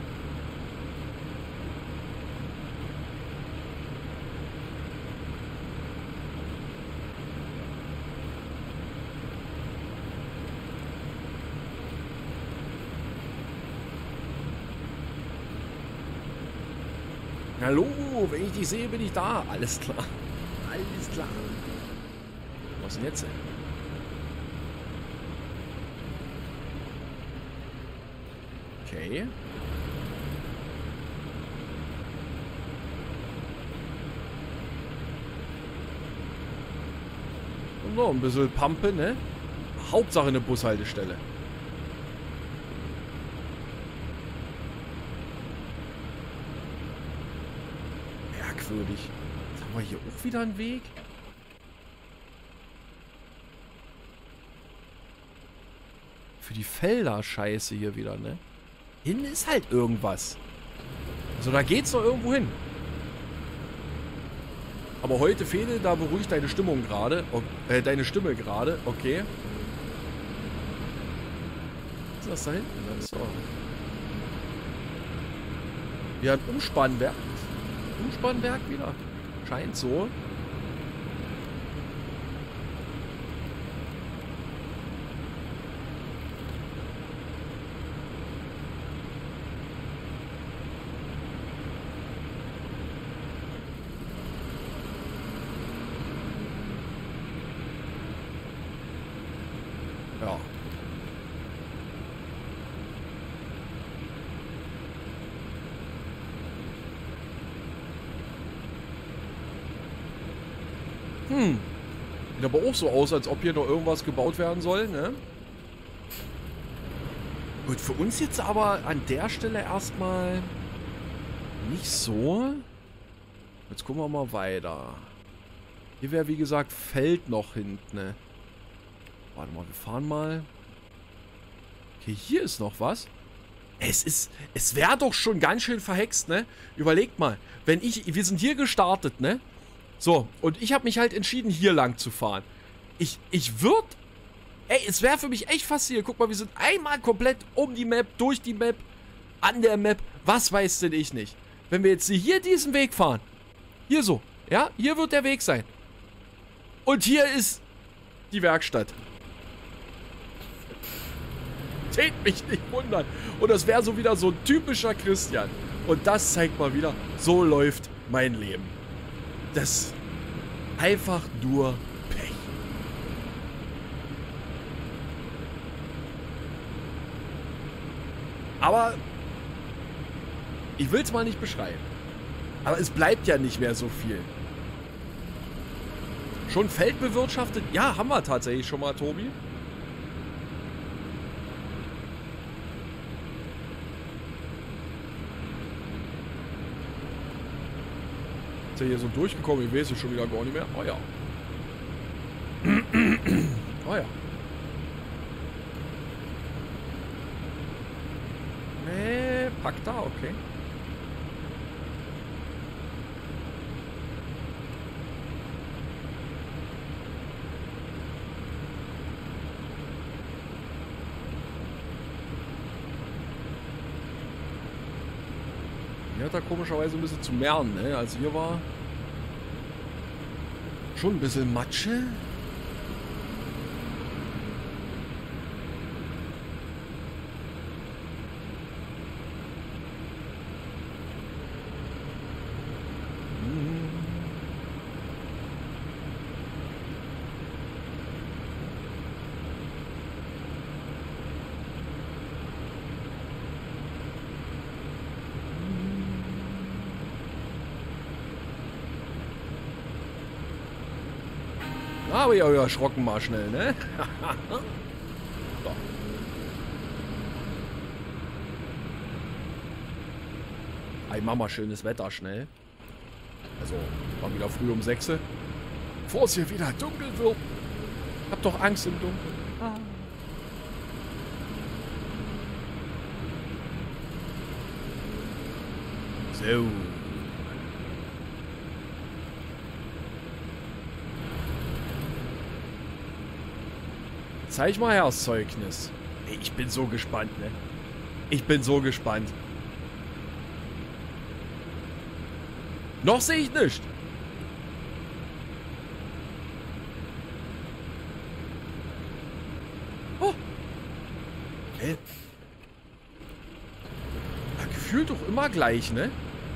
Hallo, wenn ich dich sehe, bin ich da. Alles klar. Alles klar. Was denn jetzt? Okay. Und noch ein bisschen Pampe, ne? Hauptsache eine Bushaltestelle. Merkwürdig. Jetzt haben wir hier auch wieder einen Weg. Für die Felder scheiße hier wieder, ne? Hinten ist halt irgendwas. Also da geht's noch irgendwo hin. Aber heute, Fede, da beruhigt deine Stimmung gerade. Äh, deine Stimme gerade. Okay. Was ist das da hinten? Das ist doch... Ja, ein Umspannwerk. Umspannwerk wieder. Scheint so. Ja. Hm. Sieht aber auch so aus, als ob hier noch irgendwas gebaut werden soll, ne? Gut, für uns jetzt aber an der Stelle erstmal nicht so. Jetzt gucken wir mal weiter. Hier wäre, wie gesagt, Feld noch hinten, ne? Warte mal, wir fahren mal. Okay, hier ist noch was. Es ist, es wäre doch schon ganz schön verhext, ne? Überlegt mal, wenn ich, wir sind hier gestartet, ne? So, und ich habe mich halt entschieden, hier lang zu fahren. Ich, ich würde, ey, es wäre für mich echt faszinierend. Guck mal, wir sind einmal komplett um die Map, durch die Map, an der Map. Was weiß denn ich nicht? Wenn wir jetzt hier diesen Weg fahren, hier so, ja, hier wird der Weg sein. Und hier ist die Werkstatt. Tät mich nicht wundern. Und das wäre so wieder so ein typischer Christian. Und das zeigt mal wieder, so läuft mein Leben. Das einfach nur Pech. Aber ich will es mal nicht beschreiben. Aber es bleibt ja nicht mehr so viel. Schon Feld bewirtschaftet? Ja, haben wir tatsächlich schon mal, Tobi. Ist ja hier so durchgekommen, ich weiß es schon wieder gar nicht mehr. Oh ja. Oh ja. Nee, packt da, okay. Hier hat er komischerweise ein bisschen zu mehren, ne? Also hier war schon ein bisschen Matsche. Aber ja, ja, erschrocken mal schnell, ne? So. Ey, Mama, schönes Wetter, schnell. Also, war wieder früh um sechs. Bevor es hier wieder dunkel wird. Hab doch Angst im Dunkeln. Ah. So. Zeig mal her das Zeugnis. Ich bin so gespannt, ne? Ich bin so gespannt. Noch sehe ich nicht. Oh. Hä? Ja, gefühlt doch immer gleich, ne?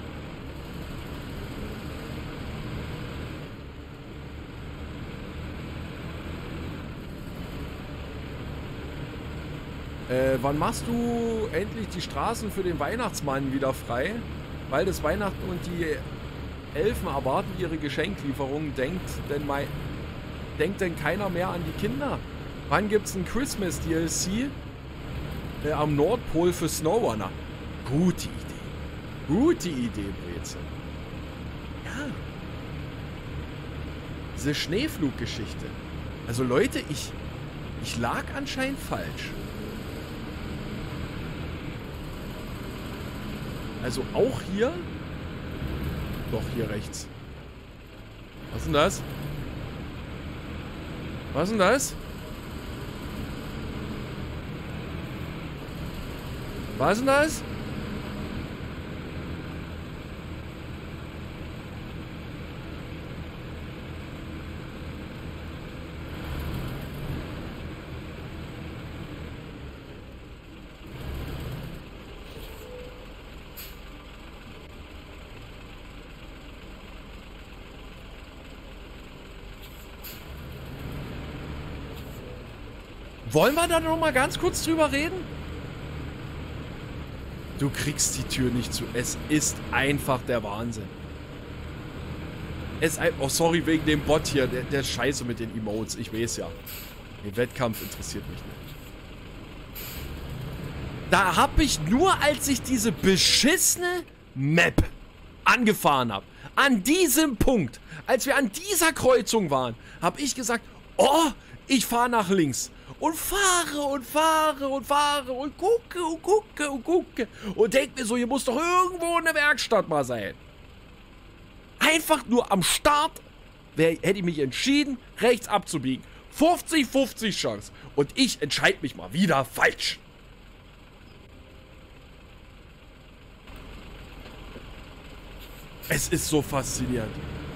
Äh, wann machst du endlich die Straßen für den Weihnachtsmann wieder frei? Weil das Weihnachten und die Elfen erwarten ihre Geschenklieferung. Denkt denn, mein, denkt denn keiner mehr an die Kinder? Wann gibt's ein Christmas D L C? Äh, am Nordpol für Snowrunner. Gute Idee. Gute Idee, Brezel. Ja. Diese Schneefluggeschichte. Also Leute, ich, ich lag anscheinend falsch. Also auch hier? Doch, hier rechts. Was ist denn das? Was ist denn das? Was ist denn das? Wollen wir da noch mal ganz kurz drüber reden? Du kriegst die Tür nicht zu. Es ist einfach der Wahnsinn. Es ein oh, sorry wegen dem Bot hier. Der, der Scheiße mit den Emotes. Ich weiß ja. Der Wettkampf interessiert mich nicht. Da habe ich nur, als ich diese beschissene Map angefahren habe, an diesem Punkt, als wir an dieser Kreuzung waren, habe ich gesagt, oh, ich fahre nach links. Und fahre und fahre und fahre und gucke und gucke und gucke. Und denke mir so, hier muss doch irgendwo eine Werkstatt mal sein. Einfach nur am Start wär, hätte ich mich entschieden, rechts abzubiegen. fünfzig fünfzig Chance. Und ich entscheide mich mal wieder falsch. Es ist so faszinierend.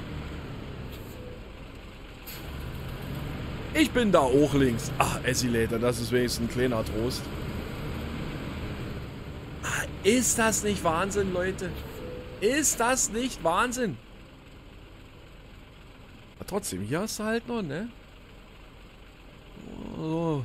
Ich bin da hoch links. Ach, Essilator, das ist wenigstens ein kleiner Trost. Ah, Ist das nicht Wahnsinn, Leute? Ist das nicht Wahnsinn? Aber trotzdem, hier hast du halt noch, ne? Oh.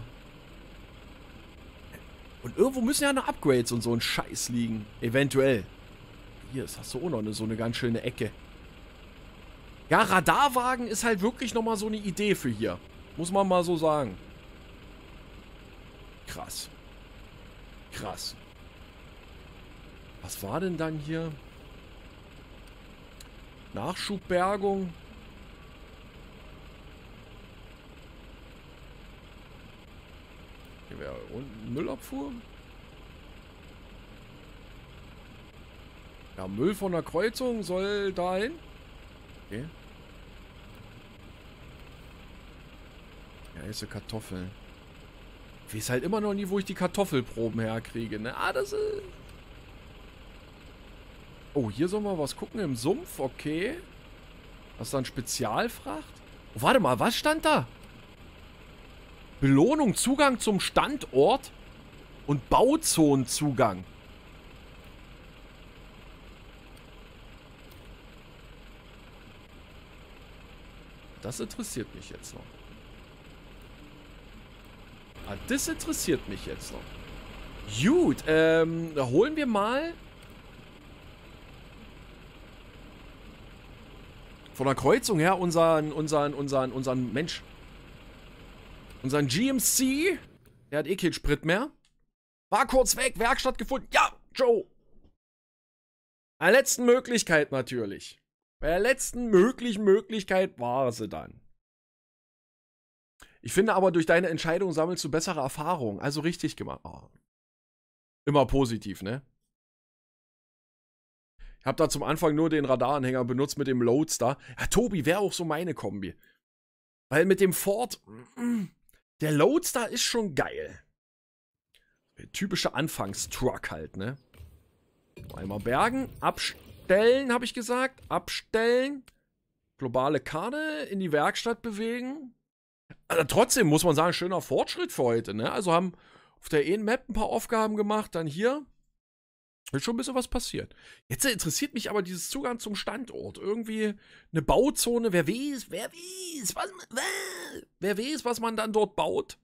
Und irgendwo müssen ja noch Upgrades und so ein Scheiß liegen. Eventuell. Hier ist hast du auch noch eine, so eine ganz schöne Ecke. Ja, Radarwagen ist halt wirklich nochmal so eine Idee für hier. Muss man mal so sagen. Krass. Krass. Was war denn dann hier? Nachschubbergung. Hier wäre unten Müllabfuhr. Ja, Müll von der Kreuzung soll dahin. Okay. Ja, ist Kartoffeln. Ich weiß halt immer noch nie, wo ich die Kartoffelproben herkriege, ne? Ah, das ist... Oh, hier sollen wir was gucken im Sumpf, okay. Was ist da ein Spezialfracht? Oh, warte mal, was stand da? Belohnung, Zugang zum Standort und Bauzonenzugang. Das interessiert mich jetzt noch. Ah, das interessiert mich jetzt noch. Gut, ähm, holen wir mal von der Kreuzung her unseren, unseren, unseren, unseren Mensch. Unseren G M C. Der hat eh keinen Sprit mehr. War kurz weg, Werkstatt gefunden. Ja, Joe. Bei der letzten Möglichkeit natürlich. Bei der letzten möglichen Möglichkeit war sie dann. Ich finde aber, durch deine Entscheidung sammelst du bessere Erfahrungen. Also richtig gemacht. Oh. Immer positiv, ne? Ich habe da zum Anfang nur den Radaranhänger benutzt mit dem Loadster. Ja, Tobi wäre auch so meine Kombi. Weil mit dem Ford, der Loadster ist schon geil. Der typische Anfangstruck halt, ne? Einmal bergen, abstellen, habe ich gesagt. Abstellen. Globale Karte, in die Werkstatt bewegen. Also trotzdem muss man sagen, schöner Fortschritt für heute, ne? Also haben auf der E-Map ein paar Aufgaben gemacht, dann hier ist schon ein bisschen was passiert. Jetzt interessiert mich aber dieses Zugang zum Standort. Irgendwie eine Bauzone, wer weiß, wer weiß, was, wer weiß, was man dann dort baut.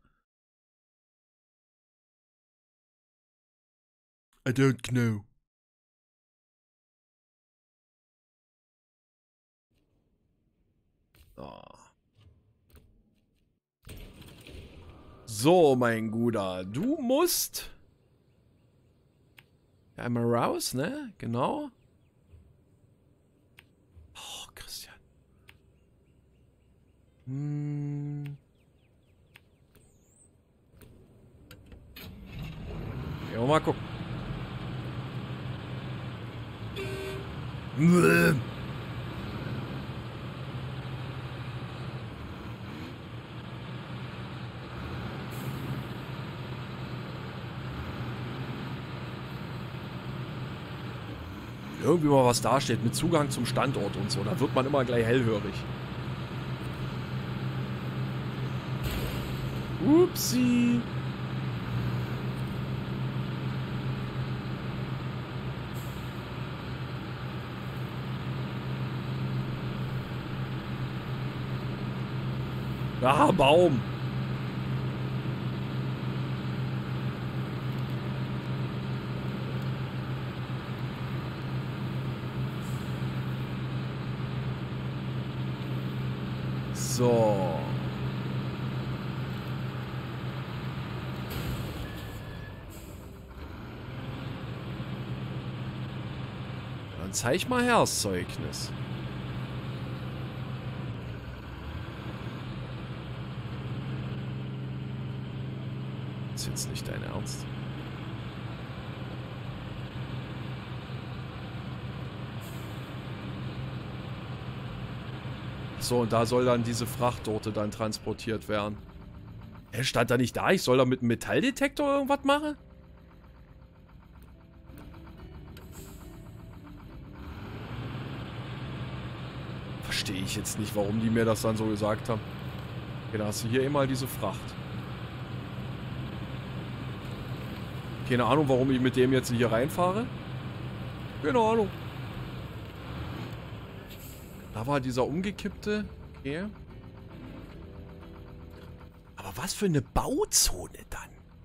I don't know. Oh. So, mein Guter, du musst einmal raus, ne? Genau. Oh, Christian. Hm. Ja, mal gucken. Irgendwie mal was dasteht mit Zugang zum Standort und so. Da wird man immer gleich hellhörig. Upsi. Ah, Baum. So. Dann zeig mal her das Zeugnis. Das ist jetzt nicht dein Ernst. So, und da soll dann diese Frachtdorte dann transportiert werden. Er stand da nicht da, ich soll da mit einem Metalldetektor irgendwas machen? Verstehe ich jetzt nicht, warum die mir das dann so gesagt haben. Okay, da hast du hier immer diese Fracht. Keine Ahnung, warum ich mit dem jetzt hier reinfahre. Keine Ahnung. Da war dieser umgekippte. Okay. Aber was für eine Bauzone dann?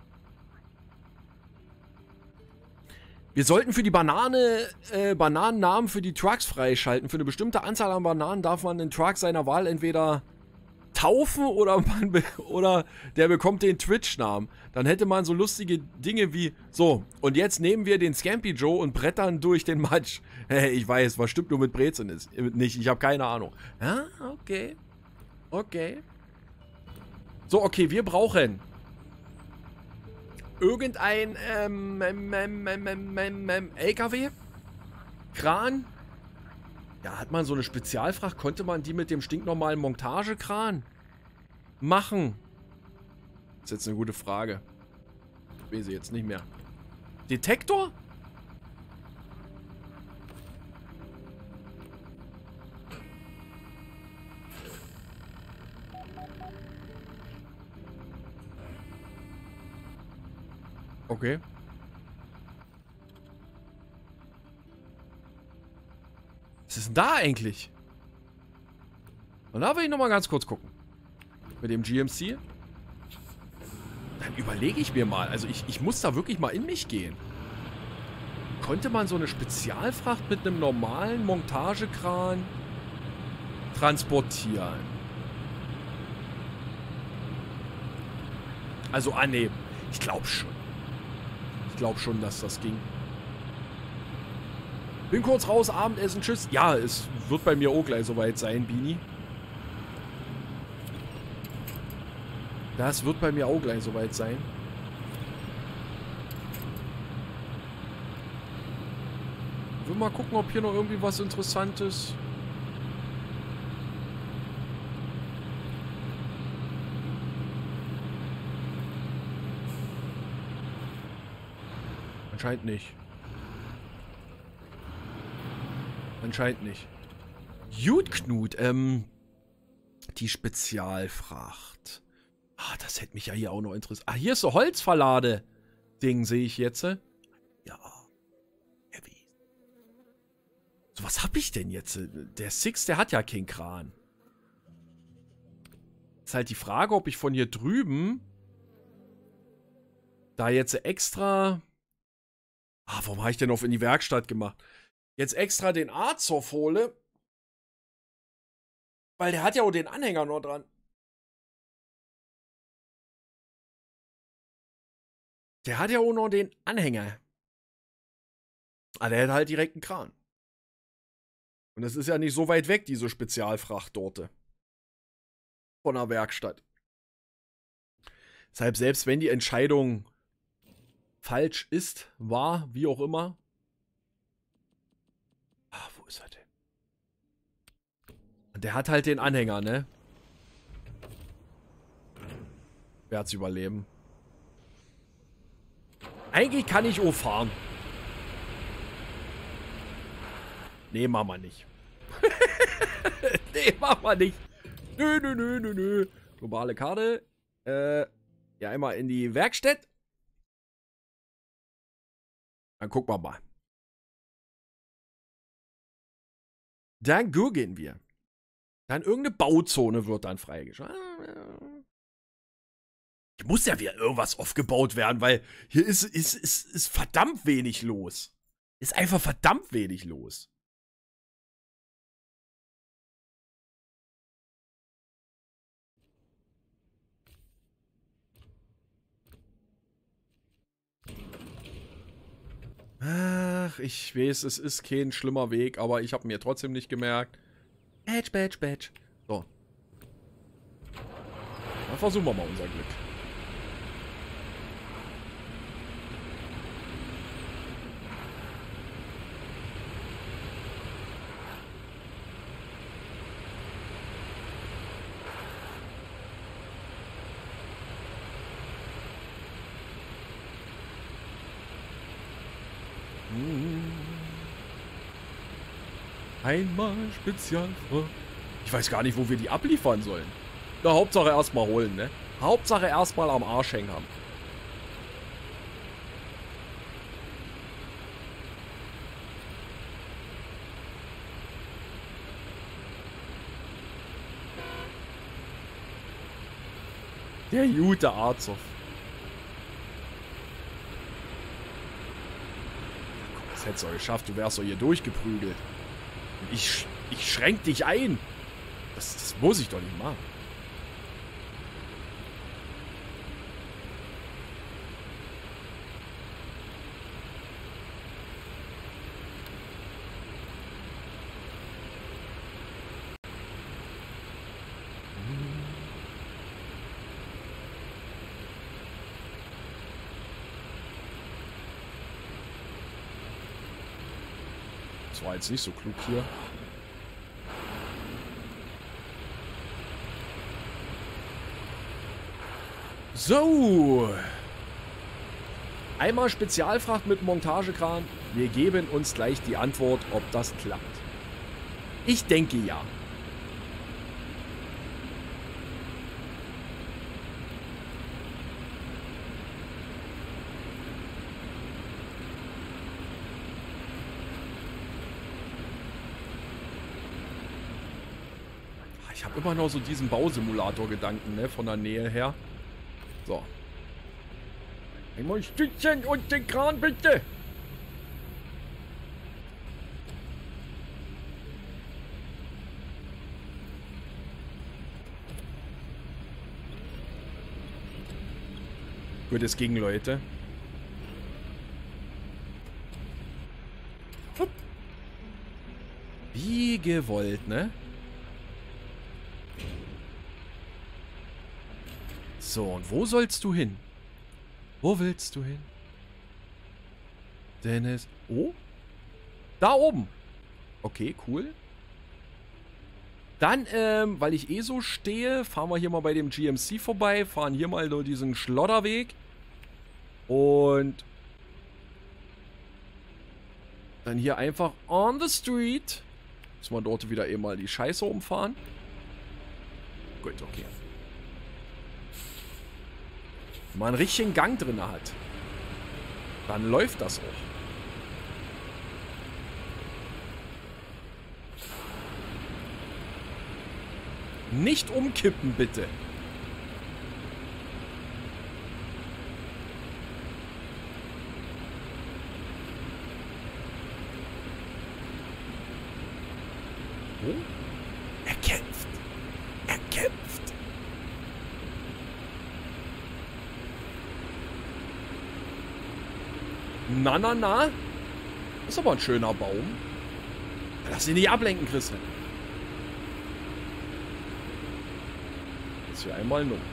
Wir sollten für die Banane, äh, Bananennamen für die Trucks freischalten. Für eine bestimmte Anzahl an Bananen darf man den Truck seiner Wahl entweder taufen oder, man be oder der bekommt den Twitch-Namen. Dann hätte man so lustige Dinge wie, so, und jetzt nehmen wir den Scampy Joe und brettern durch den Matsch. Hey, ich weiß, was stimmt nur mit Brezeln ist. Nicht, ich habe keine Ahnung. Ja, okay. Okay. So, okay, wir brauchen irgendein ähm, ähm, ähm, ähm, ähm, ähm, L K W? Kran? Ja, hat man so eine Spezialfracht? Konnte man die mit dem stinknormalen Montagekran machen? Das ist jetzt eine gute Frage. Ich weiß sie jetzt nicht mehr. Detektor? Okay. Was ist denn da eigentlich? Und da will ich nochmal ganz kurz gucken. Mit dem G M C. Dann überlege ich mir mal. Also ich, ich muss da wirklich mal in mich gehen. Konnte man so eine Spezialfracht mit einem normalen Montagekran transportieren? Also, ah nee. Ich glaube schon. Ich glaube schon, dass das ging. Bin kurz raus, Abendessen, tschüss. Ja, es wird bei mir auch gleich soweit sein, Bini. Das wird bei mir auch gleich soweit sein. Ich will mal gucken, ob hier noch irgendwie was Interessantes... Anscheinend nicht. Anscheinend nicht. Gut, Knut, ähm... die Spezialfracht. Ah, das hätte mich ja hier auch noch interessiert. Ah, hier ist so Holzverlade-Ding, sehe ich jetzt. Ja. Heavy. So, was hab ich denn jetzt? Der Six, der hat ja keinen Kran. Ist halt die Frage, ob ich von hier drüben da jetzt extra... Ah, warum habe ich denn auf in die Werkstatt gemacht? Jetzt extra den Arzhof hole. Weil der hat ja auch den Anhänger nur dran. Der hat ja auch noch den Anhänger. Aber der hat halt direkt einen Kran. Und das ist ja nicht so weit weg, diese Spezialfracht dort. Von der Werkstatt. Deshalb, selbst wenn die Entscheidung falsch ist, war, wie auch immer. Ah, wo ist er denn? Und der hat halt den Anhänger, ne? Wer hat's überleben? Eigentlich kann ich auch fahren. Nee, machen wir nicht. Nee, machen wir nicht. Nö, nö, nö, nö, nö. Globale Karte. Äh, ja, einmal in die Werkstatt. Dann gucken wir mal. Dann gurgeln wir. Dann irgendeine Bauzone wird dann freigeschaltet. Hier muss ja wieder irgendwas aufgebaut werden, weil hier ist, ist, ist, ist verdammt wenig los. Ist einfach verdammt wenig los. Ach, ich weiß, es ist kein schlimmer Weg, aber ich habe mir trotzdem nicht gemerkt. Badge, Badge, Badge. So. Dann versuchen wir mal unser Glück. Einmal Spezialfracht. Ich weiß gar nicht, wo wir die abliefern sollen. Na, Hauptsache erstmal holen, ne? Hauptsache erstmal am Arsch hängen haben. Der gute Arzov. Das hättest du auch geschafft. Du wärst doch hier durchgeprügelt. Ich, ich schränk dich ein. Das, das muss ich doch nicht machen. Das war jetzt nicht so klug hier. So. Einmal Spezialfracht mit Montagekran. Wir geben uns gleich die Antwort, ob das klappt. Ich denke ja. Ich habe immer noch so diesen Bausimulator-Gedanken, ne, von der Nähe her. So. Einmal ein Stückchen und den Kran, bitte. Gut, es ging, Leute. Wie gewollt, ne? So, und wo sollst du hin? Wo willst du hin? Dennis. Oh? Da oben. Okay, cool. Dann, ähm, weil ich eh so stehe, fahren wir hier mal bei dem G M C vorbei, fahren hier mal nur diesen Schlotterweg. Und dann hier einfach on the street. Müssen wir dort wieder eh mal die Scheiße umfahren. Gut, okay. Wenn man einen richtigen Gang drin hat, dann läuft das auch. Nicht umkippen, bitte. Oh? Er kämpft. Er kämpft. Na, na, na. Das ist aber ein schöner Baum. Lass ihn nicht ablenken, Christian. Jetzt hier einmal nur.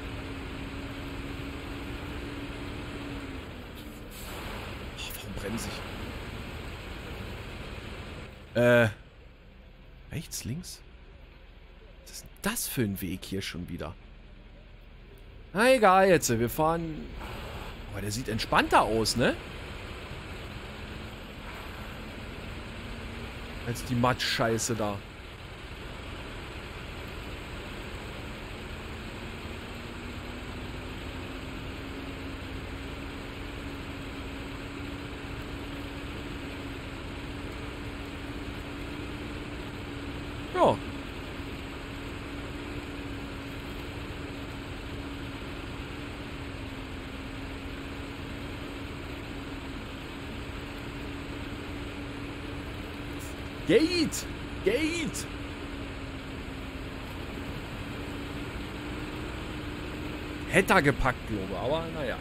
Oh, warum bremse ich? Äh. Rechts, links? Was ist denn das für ein Weg hier schon wieder? Na egal jetzt. Wir fahren... Aber der sieht entspannter aus, ne? Als die Matsch-Scheiße da. Ja. Geht! Geht! Hätte er gepackt, glaube ich, aber naja.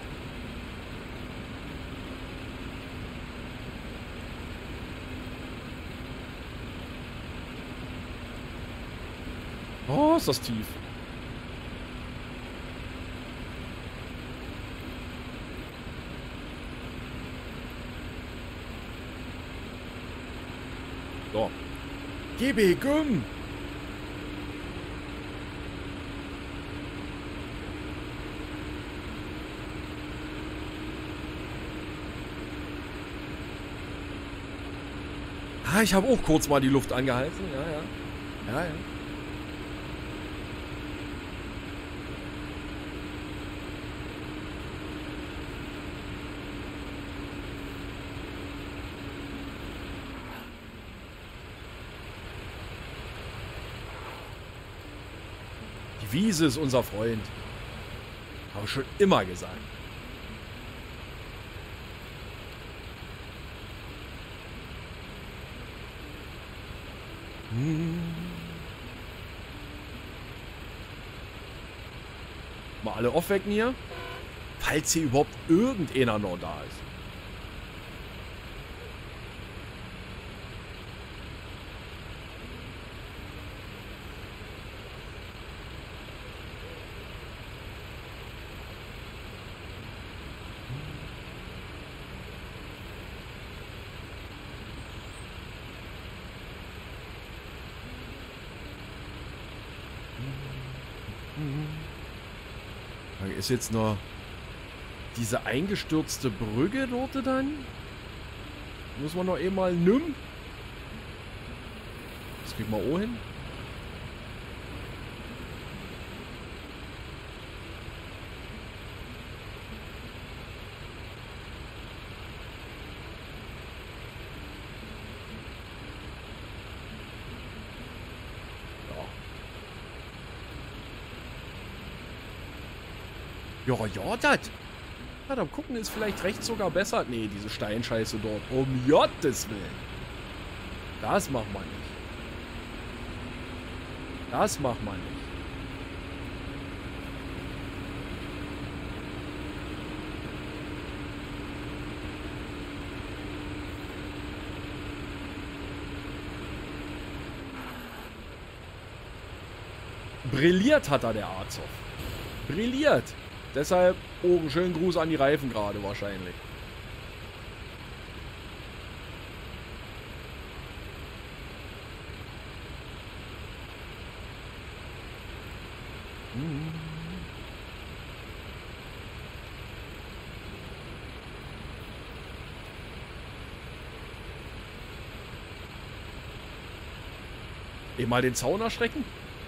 Oh, ist das tief. So. Gib ihm! Ah, ich habe auch kurz mal die Luft angehalten. Ja, ja. Ja, ja. Die Wiese ist unser Freund. Habe ich schon immer gesagt. Hm. Mal alle aufwecken hier. Falls hier überhaupt irgendeiner noch da ist. Ist jetzt noch diese eingestürzte Brücke dort dann? Muss man noch eh mal nimm. Das kriegen wir auch hin. Ja, ja, das. Ja, dann gucken ist vielleicht rechts sogar besser. Nee, diese Steinscheiße dort. Um Gottes Willen. Das macht man nicht. Das macht man nicht. Brilliert hat er, der Arzov. Brilliert. Deshalb oh, einen schönen Gruß an die Reifen gerade wahrscheinlich. Hm. Eh mal den Zaun erschrecken?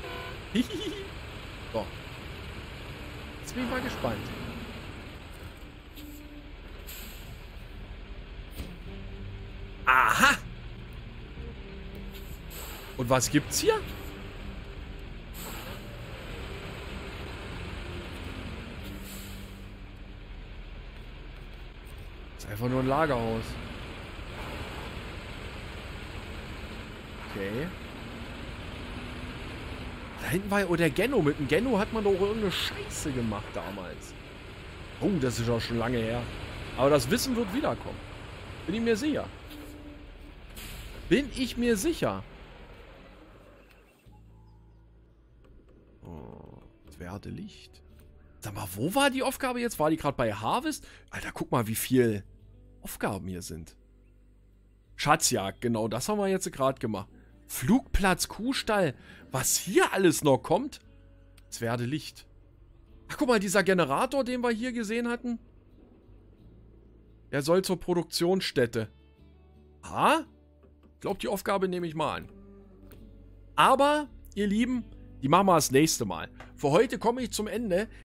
So. Jetzt bin ich mal gespannt. Aha! Und was gibt's hier? Das ist einfach nur ein Lagerhaus. Okay. Da hinten war ja, oh, der Genno. Mit dem Genno hat man doch irgendeine Scheiße gemacht damals. Oh, das ist auch schon lange her. Aber das Wissen wird wiederkommen. Bin ich mir sicher. Bin ich mir sicher. Oh, das werde Licht. Sag mal, wo war die Aufgabe jetzt? War die gerade bei Harvest? Alter, guck mal, wie viel Aufgaben hier sind. Schatzjagd, genau, das haben wir jetzt gerade gemacht. Flugplatz, Kuhstall. Was hier alles noch kommt? Es werde Licht. Ach, guck mal, dieser Generator, den wir hier gesehen hatten. Der soll zur Produktionsstätte. Ah? Ich glaube, die Aufgabe nehme ich mal an. Aber, ihr Lieben, die machen wir das nächste Mal. Für heute komme ich zum Ende.